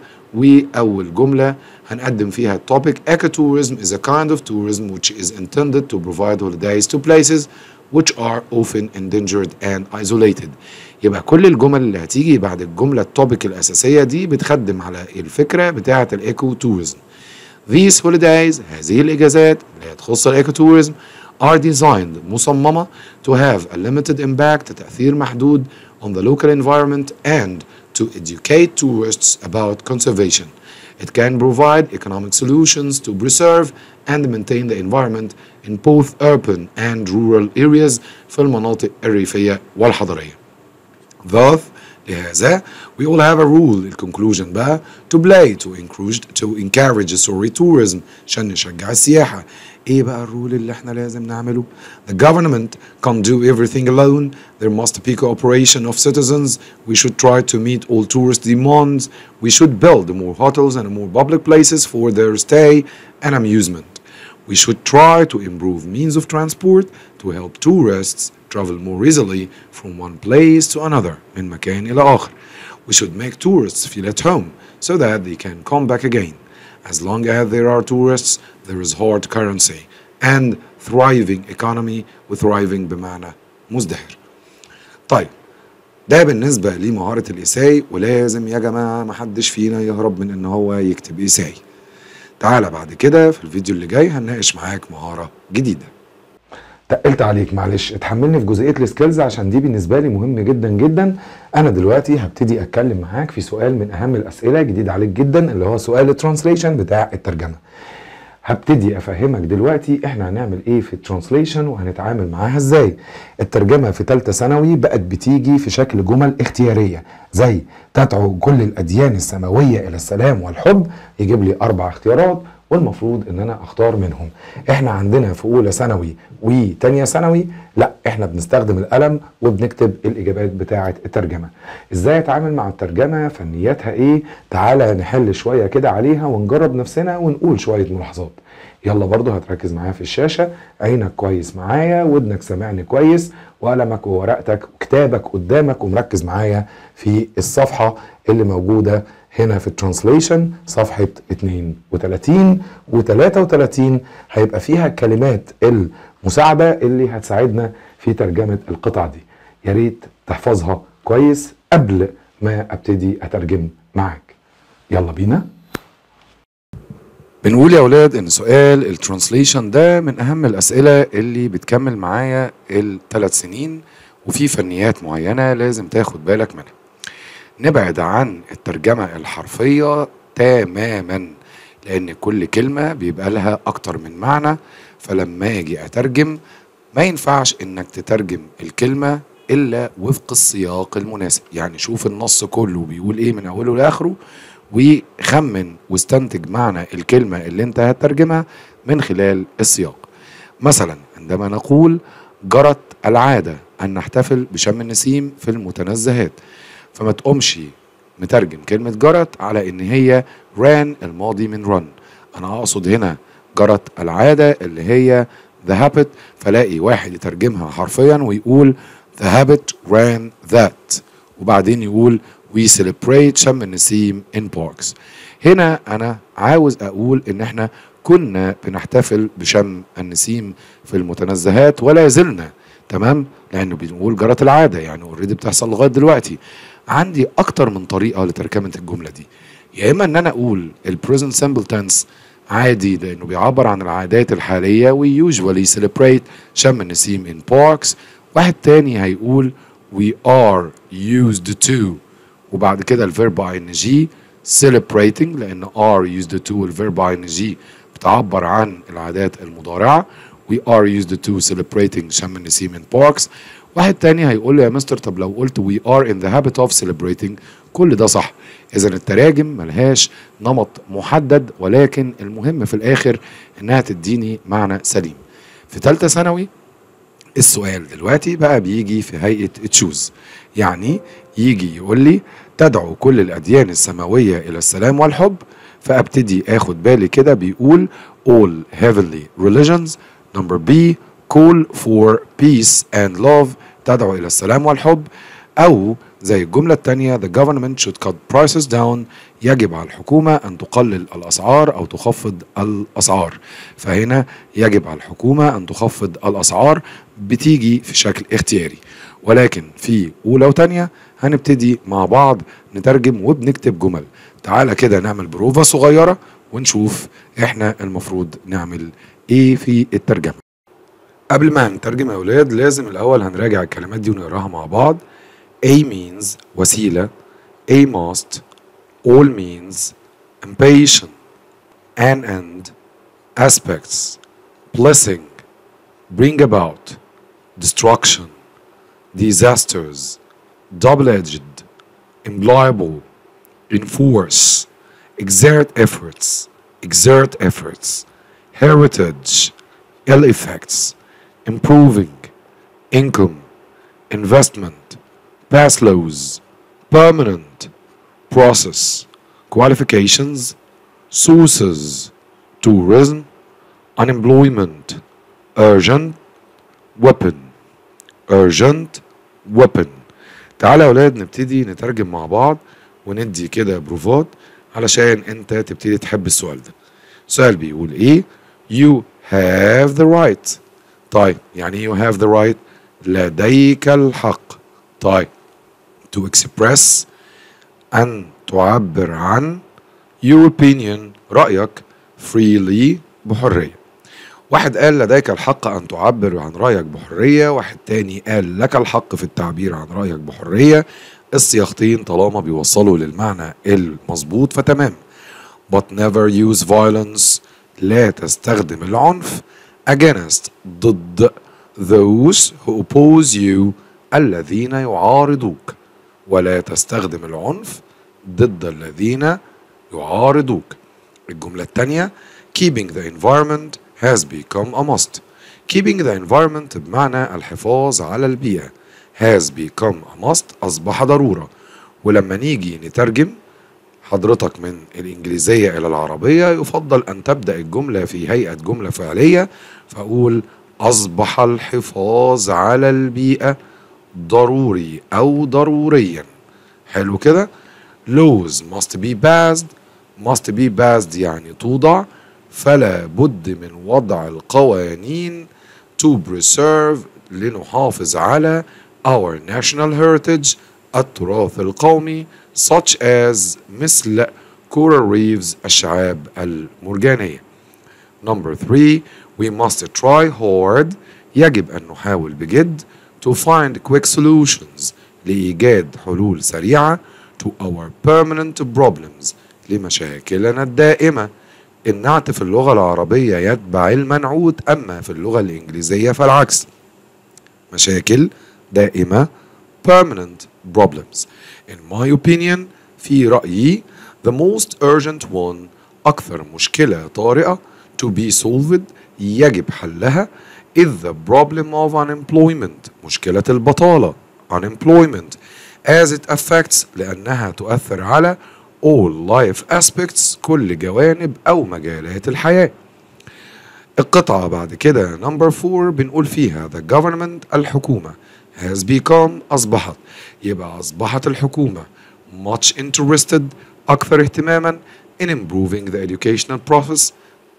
A: وأول جملة هنقدم فيها التوبيك ecotourism is a kind of tourism which is intended to provide holidays to places which are often endangered and isolated. يبقى كل الجمل اللي هتيجي بعد الجملة التوبيك الأساسية دي بتخدم على الفكرة بتاعة الإيكوتوريزم. These holidays، هذه الإجازات اللي تخص الإيكوتوريزم are designed، مصممة to have a limited impact، تأثير محدود on the local environment and to educate tourists about conservation. It can provide economic solutions to preserve and maintain the environment in both urban and rural areas، في المناطق الريفية والحضرية. Thus، لهذا we all have a rule، الكونكلوجن بقى to play to encourage tourism، عشان نشجع السياحة. ايه بقى الرول اللي احنا لازم نعمله؟ The government can't do everything alone. There must be cooperation of citizens. We should try to meet all tourist demands. We should build more hotels and more public places for their stay and amusement. We should try to improve means of transport to help tourists travel more easily from one place to another، من مكان إلى آخر. We should make tourists feel at home so that they can come back again. As long as there are tourists, there is hard currency and thriving economy، وthriving بمعنى مزدهر. طيب ده بالنسبة لمهارة الإساي، ولازم يا جماعة محدش فينا يهرب من إن هو يكتب إساي. تعالى بعد كده في الفيديو اللي جاي هنناقش معاك مهارة جديدة.
B: تقلت عليك، معلش اتحملني في جزئيه السكيلز عشان دي بالنسبه لي مهم جدا جدا. انا دلوقتي هبتدي اتكلم معاك في سؤال من اهم الاسئله، جديد عليك جدا، اللي هو سؤال الترانسليشن بتاع الترجمه. هبتدي افهمك دلوقتي احنا هنعمل ايه في الترانسليشن وهنتعامل معاها ازاي. الترجمه في ثالثه ثانوي بقت بتيجي في شكل جمل اختياريه، زي تدعو كل الاديان السماويه الى السلام والحب، يجيب لي 4 اختيارات والمفروض ان انا اختار منهم. احنا عندنا في اولى ثانوي وتانية ثانوي لا، احنا بنستخدم القلم وبنكتب الاجابات بتاعه الترجمه. ازاي اتعامل مع الترجمه؟ فنياتها ايه؟ تعالى نحل شويه كده عليها ونجرب نفسنا ونقول شويه ملاحظات. يلا برضو هتركز معايا في الشاشه، عينك كويس معايا، ودنك سامعني كويس، وقلمك وورقتك وكتابك قدامك، ومركز معايا في الصفحه اللي موجوده هنا في الترانسليشن صفحة 32 و33 هيبقى فيها كلمات المساعدة اللي هتساعدنا في ترجمة القطع دي. يا ريت تحفظها كويس قبل ما ابتدي اترجم معاك. يلا بينا.
A: بنقول يا اولاد ان سؤال الترانسليشن ده من اهم الاسئلة اللي بتكمل معايا ال3 سنين، وفي فنيات معينة لازم تاخد بالك منها. نبعد عن الترجمة الحرفية تماما، لان كل كلمة بيبقى لها اكتر من معنى، فلما اجي اترجم ما ينفعش انك تترجم الكلمة الا وفق السياق المناسب. يعني شوف النص كله بيقول ايه من اوله لاخره، وخمن واستنتج معنى الكلمة اللي انت هتترجمها من خلال السياق. مثلا عندما نقول جرت العادة ان نحتفل بشم النسيم في المتنزهات، فما تقومش مترجم كلمة جرت على ان هي ran الماضي من run. انا اقصد هنا جرت العادة اللي هي the habit، فلاقي واحد يترجمها حرفيا ويقول the habit ran that، وبعدين يقول we celebrate شم النسيم in parks. هنا انا عاوز اقول ان احنا كنا بنحتفل بشم النسيم في المتنزهات ولا زلنا، تمام، لانه بنقول جرت العادة يعني اوريدي بتحصل لغاية دلوقتي. عندي اكتر من طريقة لترجمة الجملة دي، يا اما ان انا اقول البريزنت سمبل تنس عادي لانه بيعبر عن العادات الحالية we usually celebrate شم النسيم in parks. واحد تاني هيقول we are used to، وبعد كده الفيرب ing celebrating، لان are used to الفيرب ing بتعبر عن العادات المضارعة we are used to celebrating شم النسيم in parks. واحد تاني هيقول له يا مستر طب لو قلت we are in the habit of celebrating، كل ده صح. اذا التراجم ملهاش نمط محدد، ولكن المهم في الاخر انها تديني معنى سليم. في ثالثه ثانوي السؤال دلوقتي بقى بيجي في هيئة تشوز، يعني يجي يقول لي تدعو كل الأديان السماوية إلى السلام والحب، فأبتدي أخد بالي كده بيقول all heavenly religions. number B call for peace and love، تدعو إلى السلام والحب. أو زي الجملة التانية the government should cut prices down، يجب على الحكومة أن تقلل الأسعار أو تخفض الأسعار. فهنا يجب على الحكومة أن تخفض الأسعار بتيجي في شكل اختياري، ولكن في أولى وتانية هنبتدي مع بعض نترجم وبنكتب جمل. تعالى كده نعمل بروفة صغيرة ونشوف احنا المفروض نعمل ايه في الترجمة. قبل ما هنترجم يا أولاد لازم الأول هنراجع الكلمات دي ونقراها مع بعض. A means وسيلة، A must، all means impatient، an end، aspects، blessing، bring about، destruction، disasters، double-edged، impliable، enforce، exert efforts، heritage، ill effects، improving، income، investment، pass laws، permanent، process، qualifications، sources، tourism، unemployment، urgent، weapon. تعالى يا ولاد نبتدي نترجم مع بعض وندي كده بروفات علشان انت تبتدي تحب السؤال ده. السؤال بيقول ايه؟ you have the right. طيب يعني you have the right لديك الحق. طيب to express أن تعبر عن your opinion رأيك freely بحرية. واحد قال لديك الحق أن تعبر عن رأيك بحرية، واحد تاني قال لك الحق في التعبير عن رأيك بحرية. الصياغتين طالما بيوصلوا للمعنى المظبوط فتمام. but never use violence، لا تستخدم العنف against ضد those who oppose you الذين يعارضوك، ولا تستخدم العنف ضد الذين يعارضوك. الجملة الثانية keeping the environment has become a must. keeping the environment بمعنى الحفاظ على البيئة، has become a must أصبح ضرورة. ولما نيجي نترجم حضرتك من الإنجليزية إلى العربية يفضل أن تبدأ الجملة في هيئة جملة فعلية، فأقول أصبح الحفاظ على البيئة ضروري أو ضروريا. حلو كده؟ laws must be passed يعني توضع، فلا بد من وضع القوانين to preserve لنحافظ على our national heritage التراث القومي such as مثل coral reefs الشعاب المرجانية. Number 3 we must try hard يجب أن نحاول بجد to find quick solutions لإيجاد حلول سريعة to our permanent problems لمشاكلنا الدائمة. النعت في اللغة العربية يتبع المنعوت، أما في اللغة الإنجليزية فالعكس، مشاكل دائمة permanent problems. In my opinion في رأيي the most urgent one أكثر مشكلة طارئة to be solved يجب حلها is the problem of unemployment مشكلة البطالة unemployment as it affects لأنها تؤثر على all life aspects كل جوانب أو مجالات الحياة. القطعة بعد كده number 4 بنقول فيها the government الحكومة has become أصبحت، يبقى أصبحت الحكومة much interested أكثر اهتماما in improving the educational process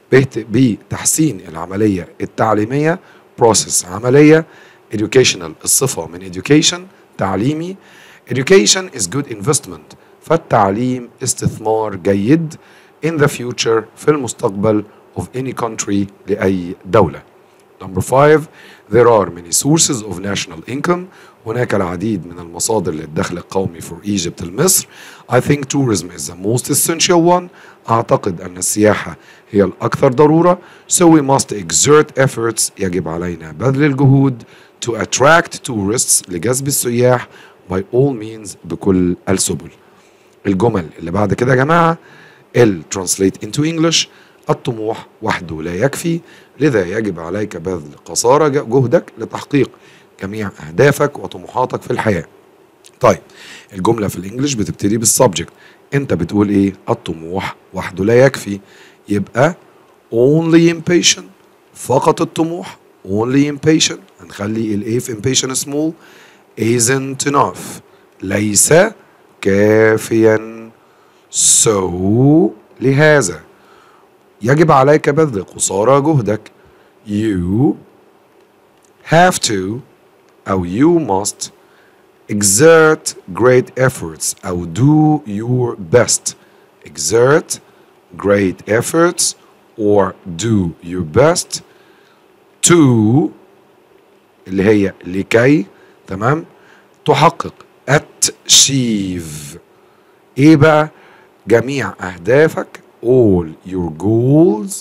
A: بتحسين العملية التعليمية process عملية educational الصفة من education تعليمي education is good investment فالتعليم استثمار جيد in the future في المستقبل of any country لأي دولة. Number 5 there are many sources of national income هناك العديد من المصادر للدخل القومي for Egypt لمصر. I think tourism is the most essential one أعتقد أن السياحة هي الأكثر ضرورة so we must exert efforts يجب علينا بذل الجهود to attract tourists لجذب السياح by all means بكل السبل. الجمل اللي بعد كده يا جماعة translate into English الطموح وحده لا يكفي لذا يجب عليك بذل قصارى جهدك لتحقيق جميع أهدافك وطموحاتك في الحياة. طيب الجملة في الإنجليش بتبتدي بالسبجكت، أنت بتقول إيه؟ الطموح وحده لا يكفي، يبقى only impatient فقط الطموح only impatient هنخلي ال A في impatient small isn't enough ليس كافيا so لهذا يجب عليك بذل قصارى جهدك you have to أو you must exert great efforts أو do your best exert great efforts or do your best to اللي هي لكي تمام تحقق achieve ايه بقى جميع أهدافك all your goals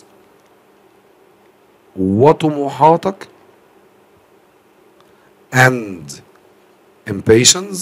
A: وطموحاتك and impatience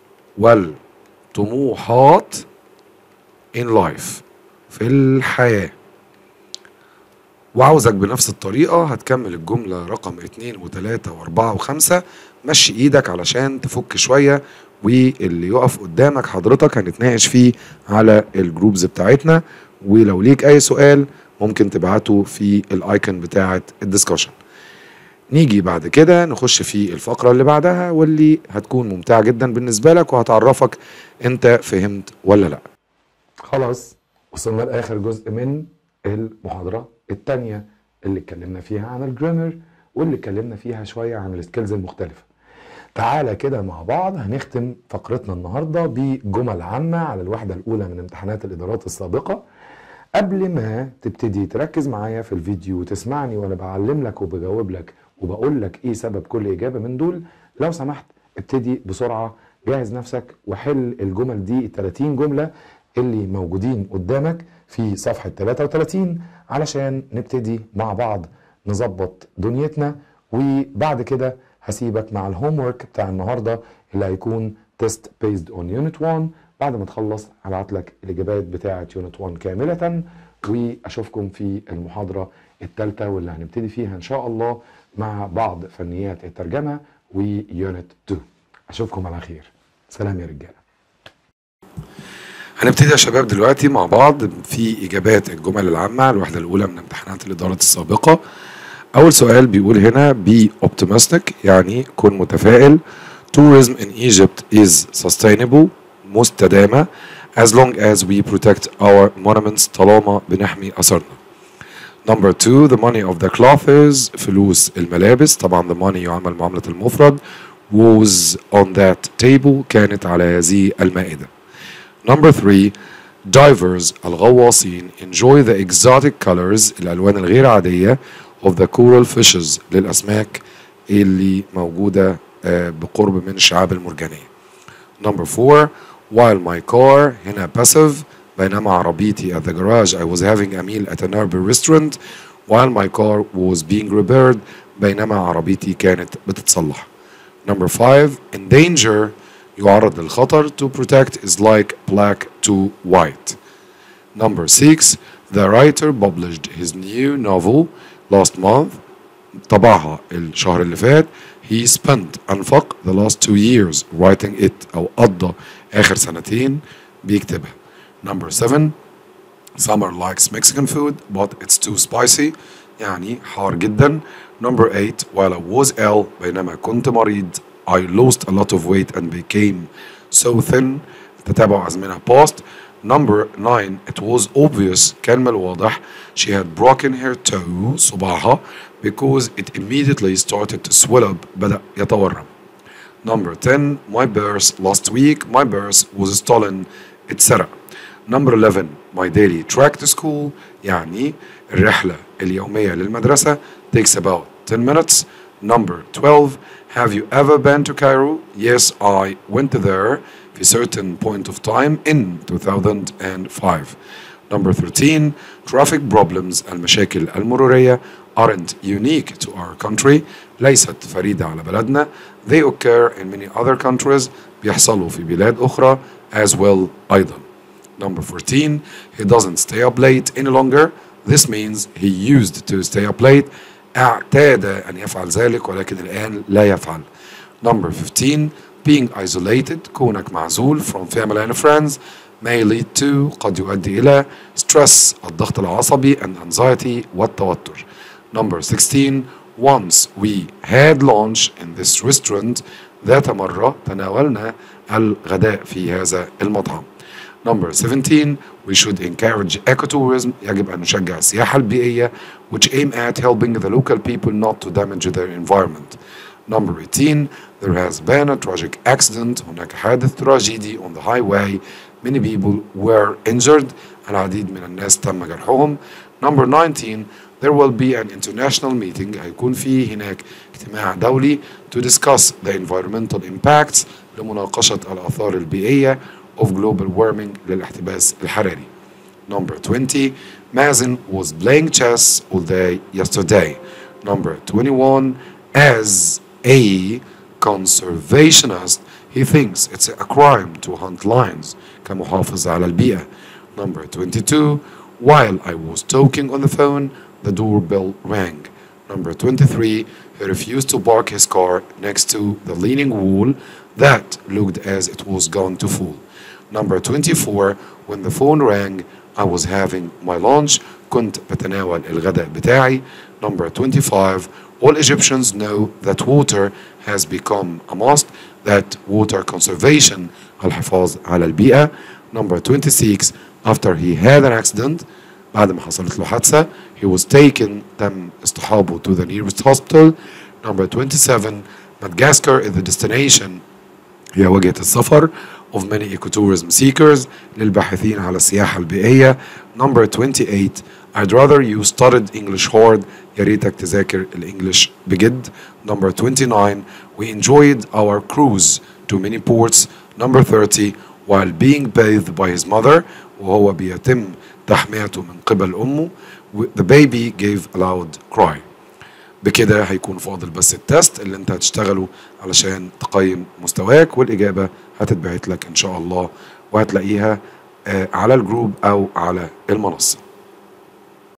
A: والطموحات in life في الحياة. وعاوزك بنفس الطريقة هتكمل الجملة رقم 2 و3 و4 و5 مشي ايدك علشان تفك شوية واللي يقف قدامك حضرتك هنتناقش فيه على الجروبز بتاعتنا ولو ليك اي سؤال ممكن تبعته في الايكون بتاعة الدسكشن. نيجي بعد كده نخش في الفقرة اللي بعدها واللي هتكون ممتعة جدا بالنسبة لك وهتعرفك انت فهمت ولا لا.
B: خلاص وصلنا لآخر جزء من المحاضرة التانية اللي اتكلمنا فيها عن الجرامر واللي اتكلمنا فيها شوية عن السكيلز المختلفة. تعالى كده مع بعض هنختم فقرتنا النهاردة بجمل عامة على الوحدة الأولى من امتحانات الإدارات السابقة. قبل ما تبتدي تركز معايا في الفيديو وتسمعني وأنا بعلم لك وبجاوب لك وبقول لك إيه سبب كل إجابة من دول، لو سمحت ابتدي بسرعة جهز نفسك وحل الجمل دي 30 جملة اللي موجودين قدامك في صفحة 33 علشان نبتدي مع بعض نظبط دنيتنا. وبعد كده هسيبك مع الهوم ورك بتاع النهارده اللي هيكون تيست بيزد اون يونت 1. بعد ما تخلص هبعت لك الاجابات بتاعه يونت 1 كامله واشوفكم في المحاضره الثالثه واللي هنبتدي فيها ان شاء الله مع بعض فنيات الترجمه ويونت 2. اشوفكم على خير. سلام يا رجاله.
A: هنبتدي يا شباب دلوقتي مع بعض في إجابات الجمل العامة الوحدة الأولى من امتحانات الإدارات السابقة. أول سؤال بيقول هنا be optimistic يعني كن متفائل. tourism in Egypt is sustainable مستدامة as long as we protect our monuments طالما بنحمي أثرنا. Number 2 the money of the clothes فلوس الملابس طبعا the money يعمل معاملة المفرد was on that table كانت على هذه المائدة. Number 3 divers الغواصين enjoy the exotic colors الألوان الغير عادية of the coral fishes للأسماك اللي موجودة بقرب من الشعاب المرجانية. Number 4 while my car هنا passive بينما عربيتي at the garage I was having a meal at a nearby restaurant while my car was being repaired بينما عربيتي كانت بتتصلح. Number 5 in danger يعرض للخطر to protect is like black to white. Number 6 the writer published his new novel last month طبعها الشهر اللي فات. He spent أنفق the last 2 years writing it أو قضى آخر سنتين بيكتبها. Number 7 Summer likes Mexican food but it's too spicy يعني حار جدا. Number 8 while I was ill بينما كنت مريض I lost a lot of weight and became so thin تتابع أزمنة past. Number 9 it was obvious كان من الواضح she had broken her toe صباعها because it immediately started to swell up بدأ يتورم. Number 10 my purse last week my purse was stolen اتسرق. Number 11 my daily track to school يعني الرحلة اليومية للمدرسة takes about 10 minutes. Number 12 have you ever been to Cairo? Yes I went there في certain point of time in 2005. Number 13 traffic problems المشاكل المرورية aren't unique to our country ليست فريدة على بلدنا. They occur in many other countries بيحصلوا في بلاد أخرى as well أيضا. Number 14 he doesn't stay up late any longer. This means he used to stay up late اعتاد أن يفعل ذلك ولكن الآن لا يفعل. Number 15 being isolated كونك معزول from family and friends may lead to قد يؤدي إلى stress الضغط العصبي and anxiety والتوتر. Number 16 once we had lunch in this restaurant ذات مرة تناولنا الغداء في هذا المطعم. Number 17 we should encourage ecotourism يجب أن نشجع السياحة البيئية which aim at helping the local people not to damage their environment. Number 18 there has been a tragic accident هناك حادث تراجيدي on the highway many people were injured العديد من الناس تم جرحهم. Number 19 there will be an international meeting هيكون في هناك اجتماع دولي to discuss the environmental impacts لمناقشة الآثار البيئية of global warming للاحتباس الحراري. Number 20 Mazen was playing chess all day yesterday. Number 21 as a conservationist he thinks it's a crime to hunt lions كمحافظ على البيئة. Number 22 while I was talking on the phone the doorbell rang. Number 23 he refused to park his car next to the leaning wall that looked as it was going to fall. Number 24 when the phone rang I was having my lunch كنت بتناول الغداء بتاعي. Number 25 all Egyptians know that water has become a must that water conservation الحفاظ على البيئة. Number 26 after he had an accident بعد ما حصلت له حادثة he was taken تم اصطحابه to the nearest hospital. Number 27 Madagascar is the destination هي وجهة السفر of many ecotourism seekers للباحثين على السياحة البيئية. Number 28 I'd rather you studied English hard يا ريتك تذاكر الإنجليش بجد. Number 29 we enjoyed our cruise to many ports. Number 30 while being bathed by his mother وهو بيتم تحميته من قبل أمه the baby gave a loud cry. بكده هيكون فاضل بس التست اللي انت هتشتغله علشان تقيم مستواك والإجابة هتتبعت لك إن شاء الله وهتلاقيها على الجروب أو على المنصة.